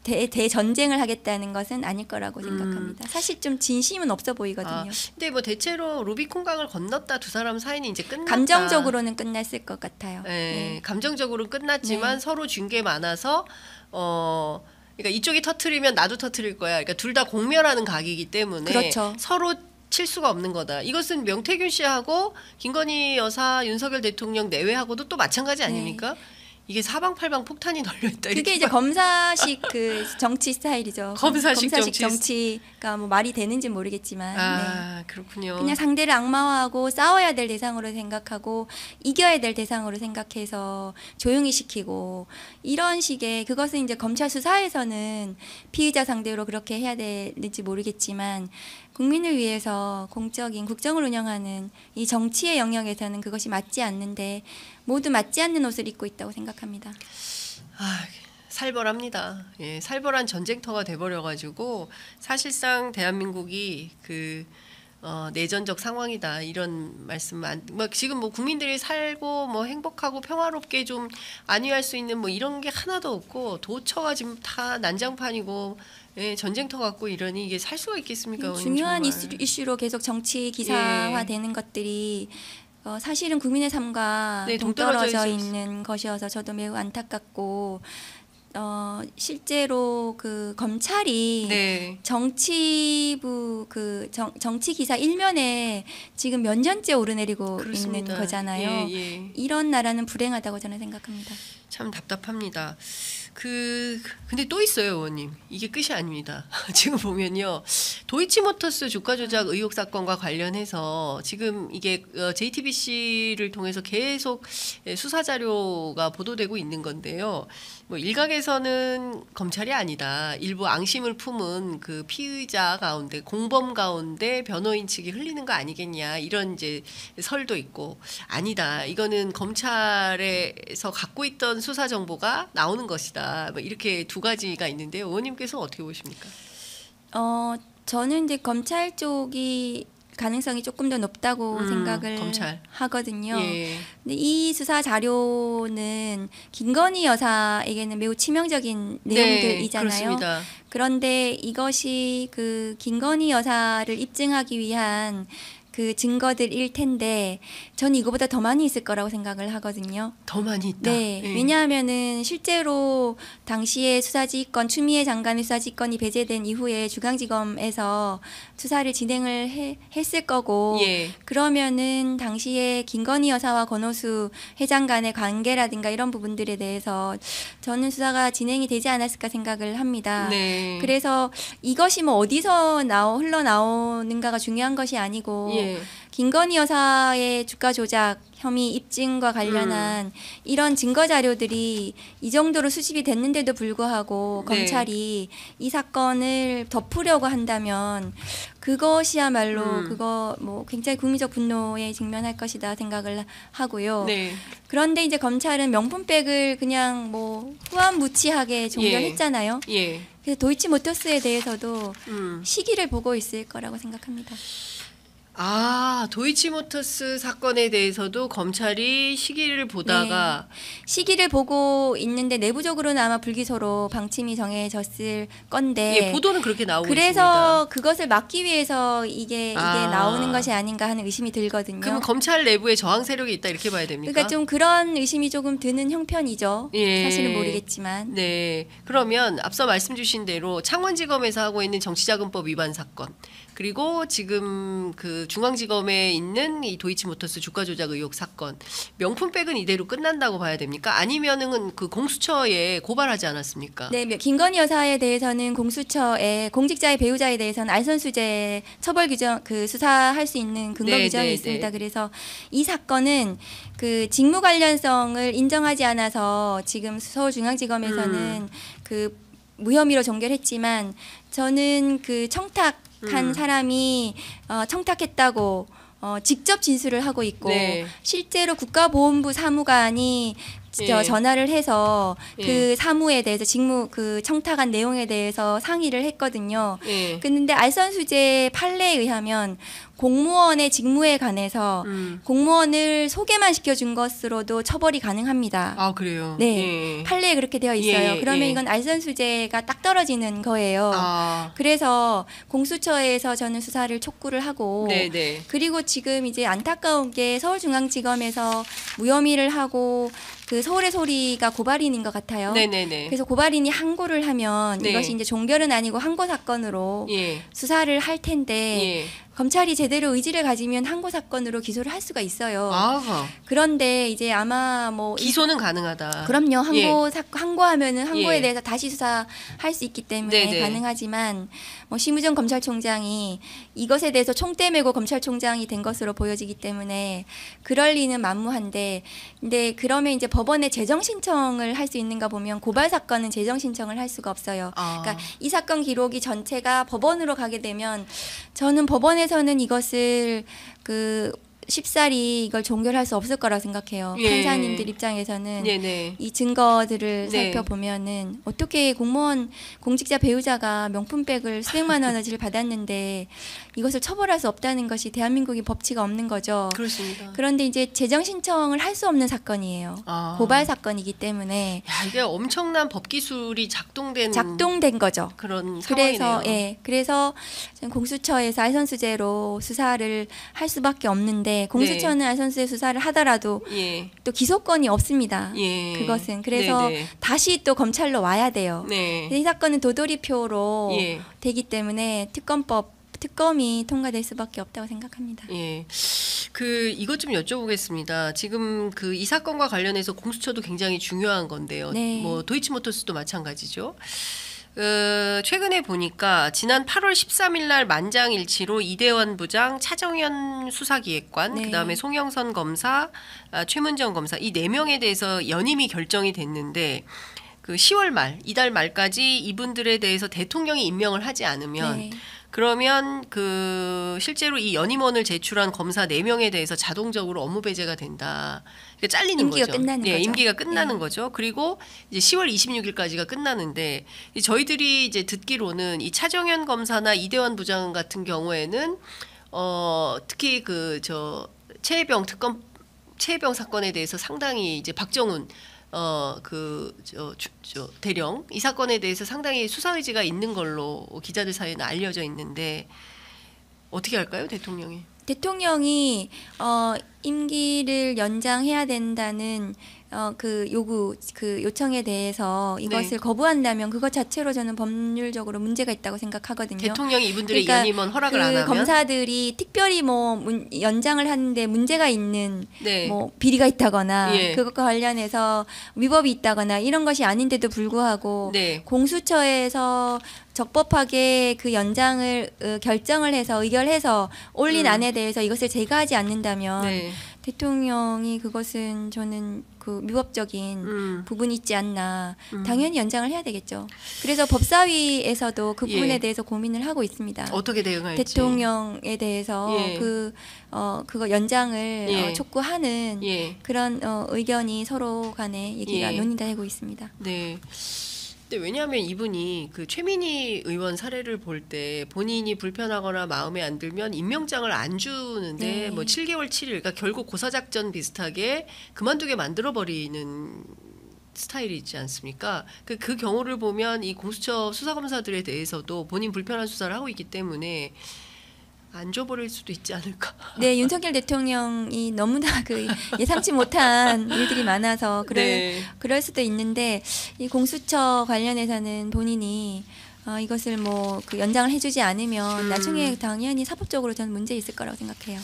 대, 대전쟁을 하겠다는 것은 아닐 거라고 음. 생각합니다. 사실 좀 진심은 없어 보이거든요. 아, 근데 뭐 대체로 루비콘강을 건넜다 두 사람 사이는 이제 끝났다. 감정적으로는 끝났을 것 같아요. 네, 네. 감정적으로 끝났지만 네. 서로 준 게 많아서 어 그러니까 이쪽이 터트리면 나도 터트릴 거야. 그러니까 둘 다 공멸하는 각이기 때문에 그렇죠. 서로 칠 수가 없는 거다. 이것은 명태균 씨하고 김건희 여사, 윤석열 대통령 내외하고도 또 마찬가지 아닙니까? 이게 사방팔방 폭탄이 널려 있다. 그게 이제 검사식 그 정치 스타일이죠. 검사식 정치. 정치가 뭐 말이 되는지 모르겠지만 네. 아 그렇군요. 그냥 상대를 악마화하고 싸워야 될 대상으로 생각하고 이겨야 될 대상으로 생각해서 조용히 시키고 이런 식의 그것은 이제 검찰 수사에서는 피의자 상대로 그렇게 해야 되는지 모르겠지만 국민을 위해서 공적인 국정을 운영하는 이 정치의 영역에서는 그것이 맞지 않는데 모두 맞지 않는 옷을 입고 있다고 생각합니다. 아, 살벌합니다. 예, 살벌한 전쟁터가 돼버려가지고 사실상 대한민국이 그 어, 내전적 상황이다 이런 말씀 안, 뭐 지금 뭐 국민들이 살고 뭐 행복하고 평화롭게 좀 안위할 수 있는 뭐 이런 게 하나도 없고 도처가 지금 다 난장판이고 예, 전쟁터 같고 이러니 이게 살 수가 있겠습니까? 중요한 정말. 이슈, 이슈로 계속 정치 기사화되는 예. 것들이 어, 사실은 국민의 삶과 네, 동떨어져 동떨어져 있는 것이어서 저도 매우 안타깝고 어, 실제로 그 검찰이 네. 정치부 그 정, 정치 기사 일면에 지금 몇 년째 오르내리고 그렇습니다. 있는 거잖아요. 예, 예. 이런 나라는 불행하다고 저는 생각합니다. 참 답답합니다. 그 근데 또 있어요, 의원님. 이게 끝이 아닙니다. 지금 보면요, 도이치모터스 주가 조작 의혹 사건과 관련해서 지금 이게 제이티비씨를 통해서 계속 수사 자료가 보도되고 있는 건데요. 뭐 일각에서는 검찰이 아니다, 일부 앙심을 품은 그 피의자 가운데 공범 가운데 변호인 측이 흘리는 거 아니겠냐 이런 이제 설도 있고 아니다. 이거는 검찰에서 갖고 있던 수사 정보가 나오는 것이다. 뭐 이렇게 두 가지가 있는데요. 의원님께서 어떻게 보십니까? 어 저는 이제 검찰 쪽이 가능성이 조금 더 높다고 음, 생각을 검찰. 하거든요. 예. 근데 이 수사 자료는 김건희 여사에게는 매우 치명적인 내용들이잖아요. 네, 그렇습니다. 그런데 이것이 그 김건희 여사를 입증하기 위한 그 증거들일 텐데 저는 이거보다 더 많이 있을 거라고 생각을 하거든요. 더 많이 있다. 네, 예. 왜냐하면은 실제로 당시에 수사지휘권 추미애 장관의 수사지휘권이 배제된 이후에 중앙지검에서 수사를 진행을 해, 했을 거고 예. 그러면은 당시에 김건희 여사와 권오수 회장 간의 관계라든가 이런 부분들에 대해서 저는 수사가 진행이 되지 않았을까 생각을 합니다. 네. 그래서 이것이 뭐 어디서 나오, 흘러나오는가가 중요한 것이 아니고 예. 김건희 여사의 주가 조작 혐의 입증과 관련한 음. 이런 증거 자료들이 이 정도로 수집이 됐는데도 불구하고 네. 검찰이 이 사건을 덮으려고 한다면 그것이야말로 음. 그거 뭐 굉장히 국민적 분노에 직면할 것이다 생각을 하고요. 네. 그런데 이제 검찰은 명품백을 그냥 뭐 후안무치하게 종결했잖아요. 예. 그래서 도이치모터스에 대해서도 음. 시기를 보고 있을 거라고 생각합니다. 아, 도이치모터스 사건에 대해서도 검찰이 시기를 보다가 네. 시기를 보고 있는데 내부적으로는 아마 불기소로 방침이 정해졌을 건데 예, 보도는 그렇게 나오고 그래서 있습니다. 그것을 막기 위해서 이게 이게 아. 나오는 것이 아닌가 하는 의심이 들거든요. 그럼 검찰 내부에 저항 세력이 있다 이렇게 봐야 됩니까? 그러니까 좀 그런 의심이 조금 드는 형편이죠. 예. 사실은 모르겠지만. 네. 그러면 앞서 말씀 주신 대로 창원지검에서 하고 있는 정치자금법 위반 사건 그리고 지금 그 중앙지검에 있는 이 도이치모터스 주가 조작 의혹 사건 명품백은 이대로 끝난다고 봐야 됩니까? 아니면은 그 공수처에 고발하지 않았습니까? 네, 김건희 여사에 대해서는 공수처에 공직자의 배우자에 대해서는 알선수재 처벌 규정 그 수사할 수 있는 근거 네, 규정이 네, 있습니다. 네. 그래서 이 사건은 그 직무 관련성을 인정하지 않아서 지금 서울중앙지검에서는 음. 그 무혐의로 종결했지만 저는 그 청탁한 음. 사람이 어, 청탁했다고 어, 직접 진술을 하고 있고 네. 실제로 국가보훈부 사무관이 저 예. 전화를 해서 예. 그 사무에 대해서 직무 그 청탁한 내용에 대해서 상의를 했거든요. 예. 근데 알선수재 판례에 의하면 공무원의 직무에 관해서 음. 공무원을 소개만 시켜준 것으로도 처벌이 가능합니다. 아 그래요. 네, 예. 판례에 그렇게 되어 있어요. 예, 예, 그러면 예. 이건 알선수재가 딱 떨어지는 거예요. 아. 그래서 공수처에서 저는 수사를 촉구를 하고 네네. 그리고 지금 이제 안타까운 게 서울중앙지검에서 무혐의를 하고 그 서울의 소리가 고발인인 것 같아요. 네네네. 그래서 고발인이 항고를 하면 네. 이것이 이제 종결은 아니고 항고 사건으로 예. 수사를 할 텐데 예. 검찰이 제대로 의지를 가지면 항고 사건으로 기소를 할 수가 있어요. 아. 그런데 이제 아마 뭐 기소는 가능하다. 그럼요. 항고 예. 사, 항고하면은 항고에 예. 대해서 다시 수사할 수 있기 때문에 네네. 가능하지만 뭐 심우정 검찰총장이 이것에 대해서 총대 메고 검찰총장이 된 것으로 보여지기 때문에 그럴 리는 만무한데 근데 그러면 이제 법원에 재정 신청을 할 수 있는가 보면 고발 사건은 재정 신청을 할 수가 없어요. 아. 그러니까 이 사건 기록이 전체가 법원으로 가게 되면 저는 법원에서는 이것을 그 쉽사리 이걸 종결할 수 없을 거라 생각해요. 예. 판사님들 입장에서는 네네. 이 증거들을 네. 살펴보면은 어떻게 공무원 공직자 배우자가 명품백을 수백만 원어치를 받았는데 이것을 처벌할 수 없다는 것이 대한민국의 법치가 없는 거죠. 그렇습니다. 그런데 이제 재정 신청을 할 수 없는 사건이에요. 아. 고발 사건이기 때문에 야, 이게 엄청난 법 기술이 작동된 작동된 거죠. 그런 그래서 상황이네요. 예, 그래서 저는 공수처에서 알선수재로 수사를 할 수밖에 없는데 공수처는 알선수재 수사를 하더라도 예. 또 기소권이 없습니다. 예. 그것은 그래서 네네. 다시 또 검찰로 와야 돼요. 네. 근데 이 사건은 도돌이표로 예. 되기 때문에 특검법 특검이 통과될 수밖에 없다고 생각합니다. 예. 그 이것 좀 여쭤보겠습니다. 지금 그 이 사건과 관련해서 공수처도 굉장히 중요한 건데요. 네. 뭐 도이치모터스도 마찬가지죠. 어, 최근에 보니까 지난 팔월 십삼일 날 만장일치로 이대원 부장, 차정현 수사기획관, 네. 그다음에 송영선 검사, 아, 최문정 검사 이 네 명에 대해서 연임이 결정이 됐는데 그 시월 말 이달 말까지 이분들에 대해서 대통령이 임명을 하지 않으면 네. 그러면 그 실제로 이 연임원을 제출한 검사 네 명에 대해서 자동적으로 업무 배제가 된다. 그러니까 잘리는 임기가 거죠. 끝나는 예, 거죠. 임기가 끝나는 네. 거죠. 그리고 이제 시월 이십육일까지가 끝나는데 이 저희들이 이제 듣기로는 이 차정현 검사나 이대원 부장 같은 경우에는 어 특히 그 저 최혜병 특검 최혜병 사건에 대해서 상당히 이제 박정훈 어 그 저 저 대령 이 사건에 대해서 상당히 수사 의지가 있는 걸로 기자들 사이에는 알려져 있는데 어떻게 할까요, 대통령이? 대통령이 어, 임기를 연장해야 된다는 어, 그 요구 그 요청에 대해서 이것을 네. 거부한다면 그것 자체로 저는 법률적으로 문제가 있다고 생각하거든요. 대통령이 이분들의 그러니까 연임원 허락을 그 안 하면 검사들이 특별히 뭐 문, 연장을 하는데 문제가 있는 네. 뭐 비리가 있다거나 예. 그것과 관련해서 위법이 있다거나 이런 것이 아닌데도 불구하고 네. 공수처에서 적법하게 그 연장을 어, 결정을 해서 의결해서 올린 음. 안에 대해서 이것을 제거하지 않는다면 네. 대통령이 그것은 저는 그 위법적인 음. 부분이 있지 않나. 음. 당연히 연장을 해야 되겠죠. 그래서 법사위에서도 그 부분에 예. 대해서 고민을 하고 있습니다. 어떻게 대응할지. 대통령에 대해서 예. 그 어, 그거 연장을 예. 어, 촉구하는 예. 그런 어, 의견이 서로 간에 얘기가 예. 논의되고 있습니다. 네. 근데 왜냐하면 이분이 그 최민희 의원 사례를 볼 때 본인이 불편하거나 마음에 안 들면 임명장을 안 주는데 네. 뭐 칠 개월 칠 일, 그러니까 결국 고사작전 비슷하게 그만두게 만들어 버리는 스타일이 있지 않습니까? 그, 그 경우를 보면 이 공수처 수사검사들에 대해서도 본인 불편한 수사를 하고 있기 때문에 안 줘버릴 수도 있지 않을까. 네, 윤석열 대통령이 너무나 그 예상치 못한 일들이 많아서 그럴 네. 그럴 수도 있는데 이 공수처 관련해서는 본인이 어, 이것을 뭐 그 연장을 해주지 않으면 음. 나중에 당연히 사법적으로 저는 문제 있을 거라고 생각해요.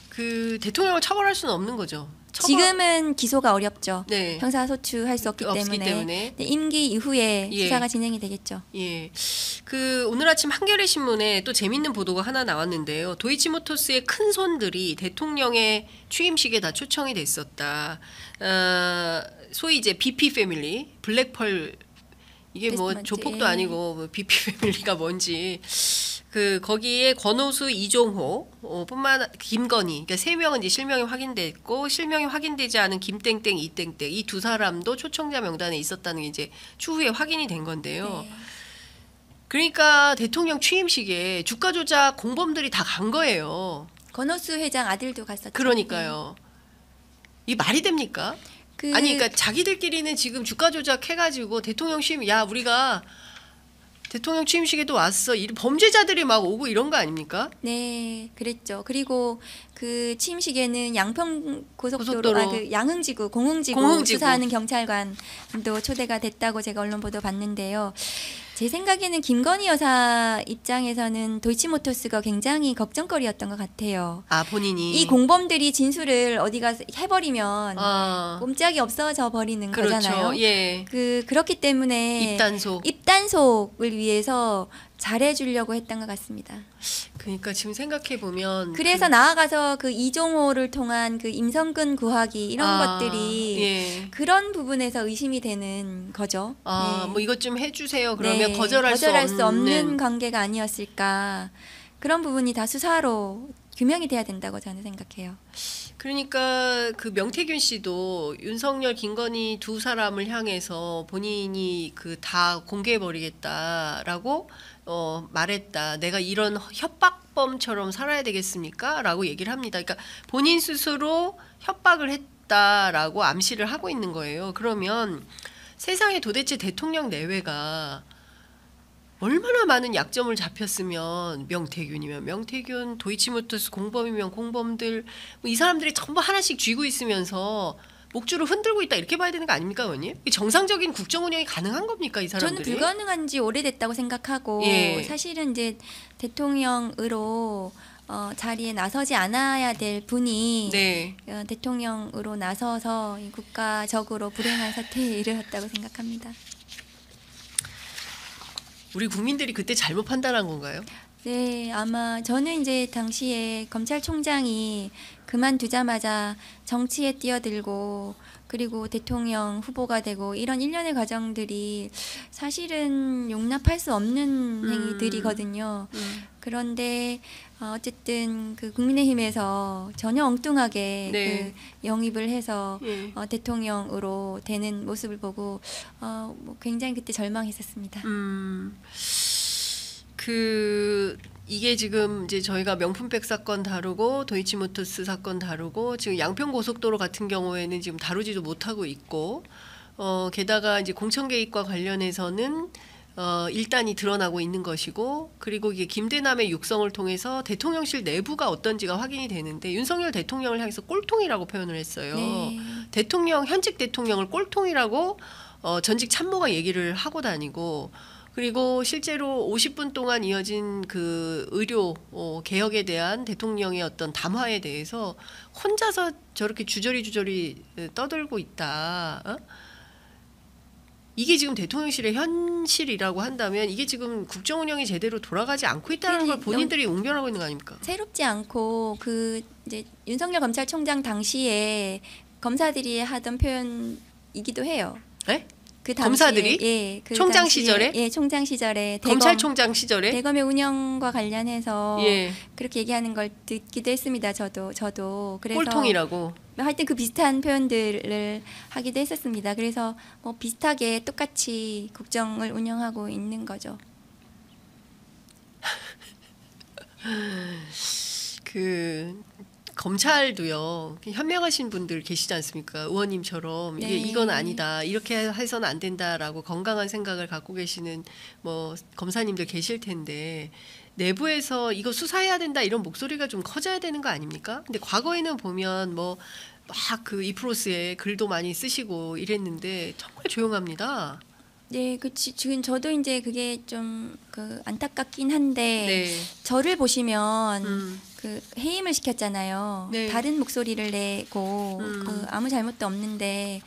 그 대통령을 처벌할 수는 없는 거죠. 처벌- 지금은 기소가 어렵죠. 네. 형사소추할 수 없기 없기 때문에, 때문에. 네, 임기 이후에 예. 수사가 진행이 되겠죠. 예. 그 오늘 아침 한겨레 신문에 또 재밌는 보도가 하나 나왔는데요. 도이치모터스의 큰 손들이 대통령의 취임식에 다 초청이 됐었다. 어, 소위 이제 비피 패밀리, 블랙펄 이게 뭐 베스트먼트. 조폭도 예. 아니고 뭐 비피 패밀리가 뭔지 그 거기에 권오수, 이종호 어, 뿐만 김건희 그러니까 세 명은 이제 실명이 확인됐고 실명이 확인되지 않은 김땡땡, 이땡땡 이 두 사람도 초청자 명단에 있었다는 게 이제 추후에 확인이 된 건데요. 네. 그러니까 대통령 취임식에 주가 조작 공범들이 다 간 거예요. 권오수 회장 아들도 갔었죠. 그러니까요. 이 말이 됩니까? 그, 아니 그러니까 자기들끼리는 지금 주가 조작 해가지고 대통령 취임 야 우리가 대통령 취임식에도 왔어. 이 범죄자들이 막 오고 이런 거 아닙니까? 네, 그랬죠. 그리고 그 취임식에는 양평 고속도로, 고속도로. 아, 그 양흥지구, 공흥지구, 공흥지구. 수사하는 경찰관도 초대가 됐다고 제가 언론 보도 봤는데요. 제 생각에는 김건희 여사 입장에서는 도이치모터스가 굉장히 걱정거리였던 것 같아요. 아 본인이 이 공범들이 진술을 어디가 해버리면 아 꼼짝이 없어져 버리는 그렇죠. 거잖아요. 예. 그 그렇기 때문에 입단속. 입단속을 위해서 잘해주려고 했던 것 같습니다. 그러니까 지금 생각해 보면 그래서 나아가서 그 이종호를 통한 그 임성근 구하기 이런 아, 것들이 예. 그런 부분에서 의심이 되는 거죠. 아, 네. 뭐 이것 좀 해주세요. 그러면 네, 거절할, 거절할 수 없는. 관계가 아니었을까. 그런 부분이 다 수사로 규명이 돼야 된다고 저는 생각해요. 그러니까 그 명태균 씨도 윤석열, 김건희 두 사람을 향해서 본인이 그 다 공개해 버리겠다라고 어, 말했다. 내가 이런 협박범처럼 살아야 되겠습니까? 라고 얘기를 합니다. 그러니까 본인 스스로 협박을 했다라고 암시를 하고 있는 거예요. 그러면 세상에 도대체 대통령 내외가 얼마나 많은 약점을 잡혔으면 명태균이면 명태균, 도이치모터스 공범이면 공범들 뭐이 사람들이 전부 하나씩 쥐고 있으면서 목줄을 흔들고 있다 이렇게 봐야 되는 거 아닙니까, 의원님? 정상적인 국정 운영이 가능한 겁니까, 이 사람들이? 저는 불가능한 지 오래됐다고 생각하고 예. 사실은 이제 대통령으로 어, 자리에 나서지 않아야 될 분이 네. 어, 대통령으로 나서서 이 국가적으로 불행한 사태에 이르렀다고 생각합니다. 우리 국민들이 그때 잘못 판단한 건가요? 네, 아마 저는 이제 당시에 검찰총장이 그만두자마자 정치에 뛰어들고 그리고 대통령 후보가 되고 이런 일련의 과정들이 사실은 용납할 수 없는 음. 행위들이거든요. 음. 그런데 어, 어쨌든 그 국민의힘에서 전혀 엉뚱하게 네. 그 영입을 해서 예. 어, 대통령으로 되는 모습을 보고 어, 뭐 굉장히 그때 절망했었습니다. 음, 그 이게 지금 이제 저희가 명품백 사건 다루고 도이치모터스 사건 다루고 지금 양평 고속도로 같은 경우에는 지금 다루지도 못하고 있고 어 게다가 이제 공천 개입과 관련해서는 어 일단이 드러나고 있는 것이고 그리고 이게 김대남의 육성을 통해서 대통령실 내부가 어떤지가 확인이 되는데 윤석열 대통령을 향해서 꼴통이라고 표현을 했어요. 네. 대통령 현직 대통령을 꼴통이라고 어 전직 참모가 얘기를 하고 다니고 그리고 실제로 오십 분 동안 이어진 그 의료 어, 개혁에 대한 대통령의 어떤 담화에 대해서 혼자서 저렇게 주저리 주저리 떠들고 있다. 어? 이게 지금 대통령실의 현실이라고 한다면 이게 지금 국정 운영이 제대로 돌아가지 않고 있다는 걸 본인들이 웅변하고 있는 거 아닙니까? 새롭지 않고 그 이제 윤석열 검찰총장 당시에 검사들이 하던 표현이기도 해요. 네? 그 당시에, 검사들이? 예, 그 총장 당시에, 시절에? 예, 총장 시절에 대검, 검찰총장 시절에 대검의 운영과 관련해서 예, 그렇게 얘기하는 걸 듣기도 했습니다. 저도 저도 그래서 꼴통이라고. 하여튼 그 비슷한 표현들을 하기도 했었습니다. 그래서 뭐 비슷하게 똑같이 국정을 운영하고 있는 거죠. 그 검찰도요 현명하신 분들 계시지 않습니까? 의원님처럼 이게 네. 이건 아니다 이렇게 해서는 안 된다라고 건강한 생각을 갖고 계시는 뭐 검사님들 계실 텐데 내부에서 이거 수사해야 된다 이런 목소리가 좀 커져야 되는 거 아닙니까? 근데 과거에는 보면 뭐 막 그 이프로스에 글도 많이 쓰시고 이랬는데 정말 조용합니다. 네, 그 지- 지금 저도 이제 그게 좀 그 안타깝긴 한데 네. 저를 보시면 음. 그 해임을 시켰잖아요. 네. 다른 목소리를 내고 음. 그 아무 잘못도 없는데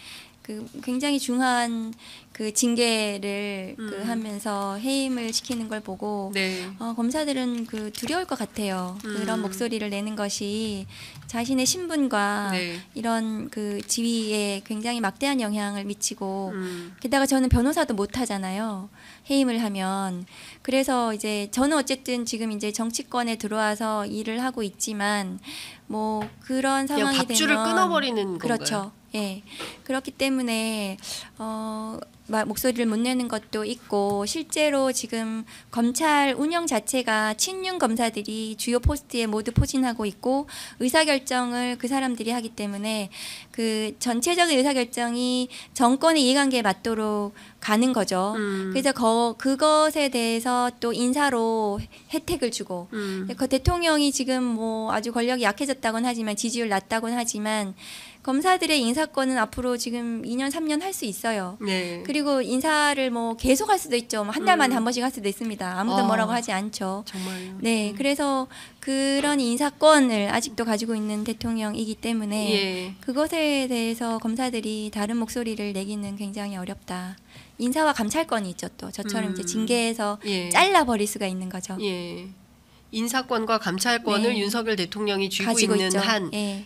그 굉장히 중한 그 징계를 음. 그 하면서 해임을 시키는 걸 보고 네. 어, 검사들은 그 두려울 것 같아요. 음. 그런 목소리를 내는 것이 자신의 신분과 네. 이런 그 지위에 굉장히 막대한 영향을 미치고 음. 게다가 저는 변호사도 못 하잖아요. 해임을 하면. 그래서 이제 저는 어쨌든 지금 이제 정치권에 들어와서 일을 하고 있지만 뭐 그런 그냥 상황이 밥줄을 되면 끊어버리는 그렇죠. 건가요? 예. 그렇기 때문에 어 마- 목소리를 못 내는 것도 있고 실제로 지금 검찰 운영 자체가 친윤 검사들이 주요 포스트에 모두 포진하고 있고 의사결정을 그 사람들이 하기 때문에 그 전체적인 의사결정이 정권의 이해관계에 맞도록 가는 거죠. 음. 그래서 거, 그것에 대해서 또 인사로 혜택을 주고 음. 그 대통령이 지금 뭐 아주 권력이 약해졌다고는 하지만 지지율 낮다고는 하지만 검사들의 인사권은 앞으로 지금 이 년 삼 년 할 수 있어요. 네. 그리고 인사를 뭐 계속 할 수도 있죠. 한 달 만에 음. 한 번씩 할 수도 있습니다. 아무도 아. 뭐라고 하지 않죠. 정말요. 네, 음. 그래서 그런 인사권을 아직도 가지고 있는 대통령이기 때문에 예. 그것에 대해서 검사들이 다른 목소리를 내기는 굉장히 어렵다. 인사와 감찰권이 있죠. 또 저처럼 음. 이제 징계해서 예. 잘라 버릴 수가 있는 거죠. 예. 인사권과 감찰권을 네. 윤석열 대통령이 쥐고 가지고 있는 있죠. 한 예.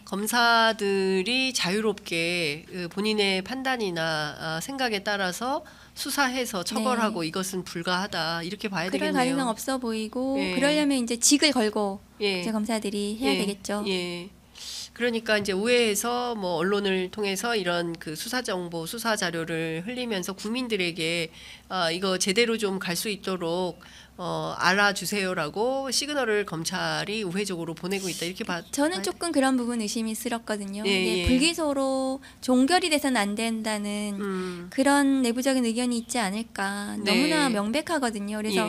검사들이 자유롭게 그 본인의 판단이나 아, 생각에 따라서 수사해서 처벌하고 이것은 불가하다 이렇게 봐야 그럴 되겠네요. 가능성 없어 보이고 예. 그러려면 이제 직을 걸고 예. 이제 검사들이 해야 예. 되겠죠. 예. 그러니까 이제 우회해서 뭐 언론을 통해서 이런 그 수사 정보, 수사 자료를 흘리면서 국민들에게 아, 이거 제대로 좀 갈 수 있도록 어, 알아주세요라고 시그널을 검찰이 우회적으로 보내고 있다 이렇게 봐. 저는 봐야 조금 그런 부분 의심스럽거든요. 예, 이게 예. 불기소로 종결이 돼서는 안 된다는 음. 그런 내부적인 의견이 있지 않을까. 네. 너무나 명백하거든요. 그래서 예.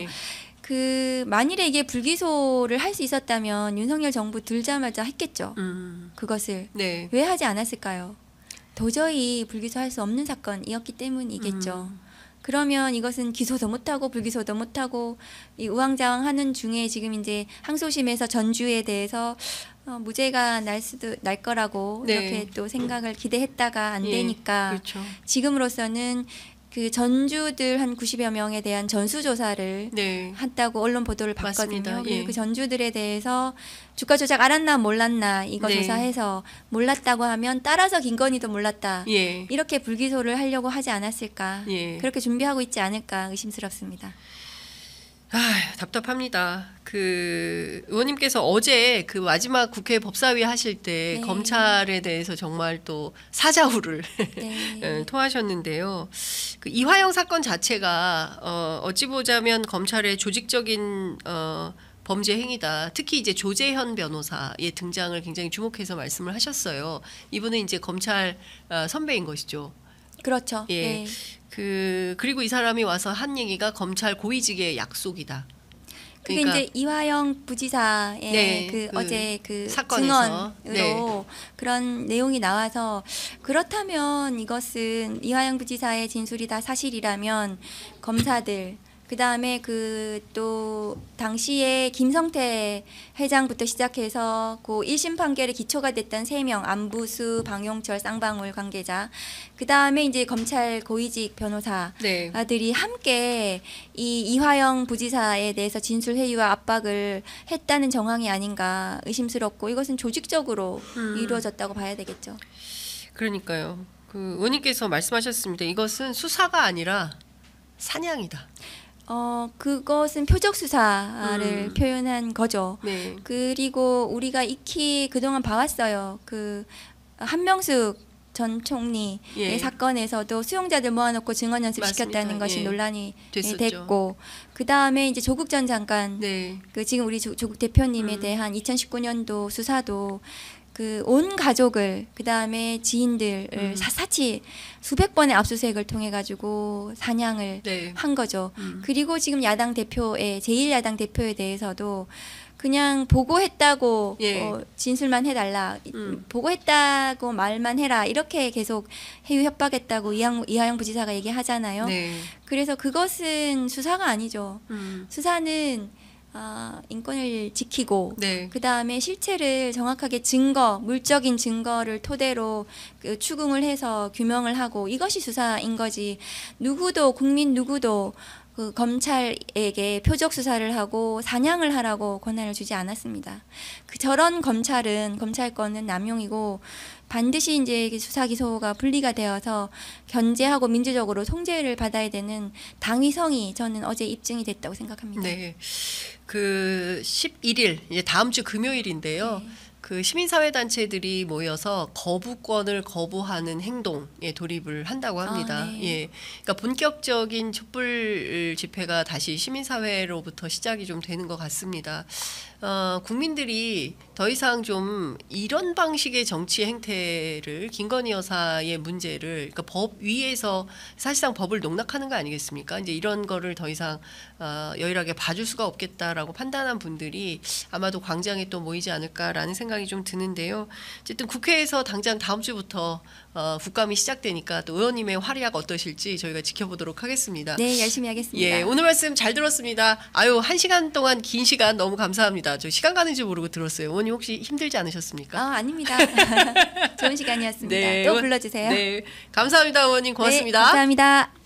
그 만일에 이게 불기소를 할 수 있었다면 윤석열 정부 들자마자 했겠죠. 음. 그것을 네. 왜 하지 않았을까요? 도저히 불기소할 수 없는 사건이었기 때문이겠죠. 음. 그러면 이것은 기소도 못하고 불기소도 못하고 이 우왕좌왕하는 중에 지금 이제 항소심에서 전주에 대해서 어, 무죄가 날 수도 날 거라고 네. 이렇게 또 생각을 기대했다가 안 예. 되니까 그렇죠. 지금으로서는 그 전주들 한 구십여 명에 대한 전수조사를 네. 한다고 언론 보도를 맞습니다. 봤거든요. 그래서 예. 그 전주들에 대해서 주가 조작 알았나 몰랐나 이거 네. 조사해서 몰랐다고 하면 따라서 김건희도 몰랐다. 예. 이렇게 불기소를 하려고 하지 않았을까. 예. 그렇게 준비하고 있지 않을까 의심스럽습니다. 아, 답답합니다. 그 의원님께서 어제 그 마지막 국회 법사위 하실 때 네. 검찰에 대해서 정말 또 사자후를 네. 예, 토하셨는데요. 그 이화영 사건 자체가 어, 어찌 보자면 검찰의 조직적인 어, 범죄 행위다. 특히 이제 조재현 변호사의 등장을 굉장히 주목해서 말씀을 하셨어요. 이분은 이제 검찰 어, 선배인 것이죠. 그렇죠. 예. 네. 그 그리고 이 사람이 와서 한 얘기가 검찰 고위직의 약속이다. 그게 그러니까 이제 이화영 부지사의 네, 그, 그 어제 그 사건에서. 증언으로 네. 그런 내용이 나와서 그렇다면 이것은 이화영 부지사의 진술이 다 사실이라면 검사들 그 다음에 그 또 당시에 김성태 회장부터 시작해서 그 일 심 판결에 기초가 됐던 세 명 안부수, 방용철, 쌍방울 관계자 그 다음에 이제 검찰 고위직 변호사 네. 아들이 함께 이 이화영 부지사에 대해서 진술 회유와 압박을 했다는 정황이 아닌가 의심스럽고 이것은 조직적으로 음. 이루어졌다고 봐야 되겠죠. 그러니까요. 그 의원님께서 말씀하셨습니다. 이것은 수사가 아니라 사냥이다. 어 그것은 표적 수사를 음. 표현한 거죠. 네. 그리고 우리가 익히 그동안 봐왔어요. 그 한명숙 전 총리의 예. 사건에서도 수용자들 모아놓고 증언 연습시켰다는 맞습니다. 것이 예. 논란이 됐었죠. 됐고 그 다음에 이제 조국 전 장관 네. 그 지금 우리 조, 조국 대표님에 음. 대한 이천십구 년도 수사도 그 온 가족을 그 다음에 지인들을 음. 사사치 수백 번의 압수수색을 통해 가지고 사냥을 네. 한 거죠. 음. 그리고 지금 야당 대표에 제일 야당 대표에 대해서도 그냥 보고했다고 예. 어, 진술만 해달라, 음. 보고했다고 말만 해라 이렇게 계속 해유 협박했다고 이하영, 이하영 부지사가 얘기하잖아요. 네. 그래서 그것은 수사가 아니죠. 음. 수사는 어, 인권을 지키고 네. 그 다음에 실체를 정확하게 증거, 물적인 증거를 토대로 그 추궁을 해서 규명을 하고 이것이 수사인 거지. 누구도 국민 누구도 그 검찰에게 표적 수사를 하고 사냥을 하라고 권한을 주지 않았습니다. 그 저런 검찰은 검찰권은 남용이고 반드시 이제 수사 기소가 분리가 되어서 견제하고 민주적으로 통제를 받아야 되는 당위성이 저는 어제 입증이 됐다고 생각합니다. 네. 그 십일 일 이제 다음 주 금요일인데요. 네. 그 시민사회단체들이 모여서 거부권을 거부하는 행동에 돌입을 한다고 합니다. 아, 네. 예, 그러니까 본격적인 촛불 집회가 다시 시민사회로부터 시작이 좀 되는 것 같습니다. 어, 국민들이 더 이상 좀 이런 방식의 정치 행태를 김건희 여사의 문제를 그러니까 법 위에서 사실상 법을 농락하는 거 아니겠습니까? 이제 이런 거를 더 이상 어, 여일하게 봐줄 수가 없겠다라고 판단한 분들이 아마도 광장에 또 모이지 않을까라는 생각이 좀 드는데요. 어쨌든 국회에서 당장 다음 주부터 어, 국감이 시작되니까 또 의원님의 활약 어떠실지 저희가 지켜보도록 하겠습니다. 네, 열심히 하겠습니다. 예, 오늘 말씀 잘 들었습니다. 아유, 한 시간 동안 긴 시간 너무 감사합니다. 저 시간 가는 줄 모르고 들었어요. 의원님 혹시 힘들지 않으셨습니까? 아, 아닙니다. 좋은 시간이었습니다. 네, 또 의원- 불러주세요. 네, 감사합니다, 의원님. 고맙습니다. 네, 감사합니다.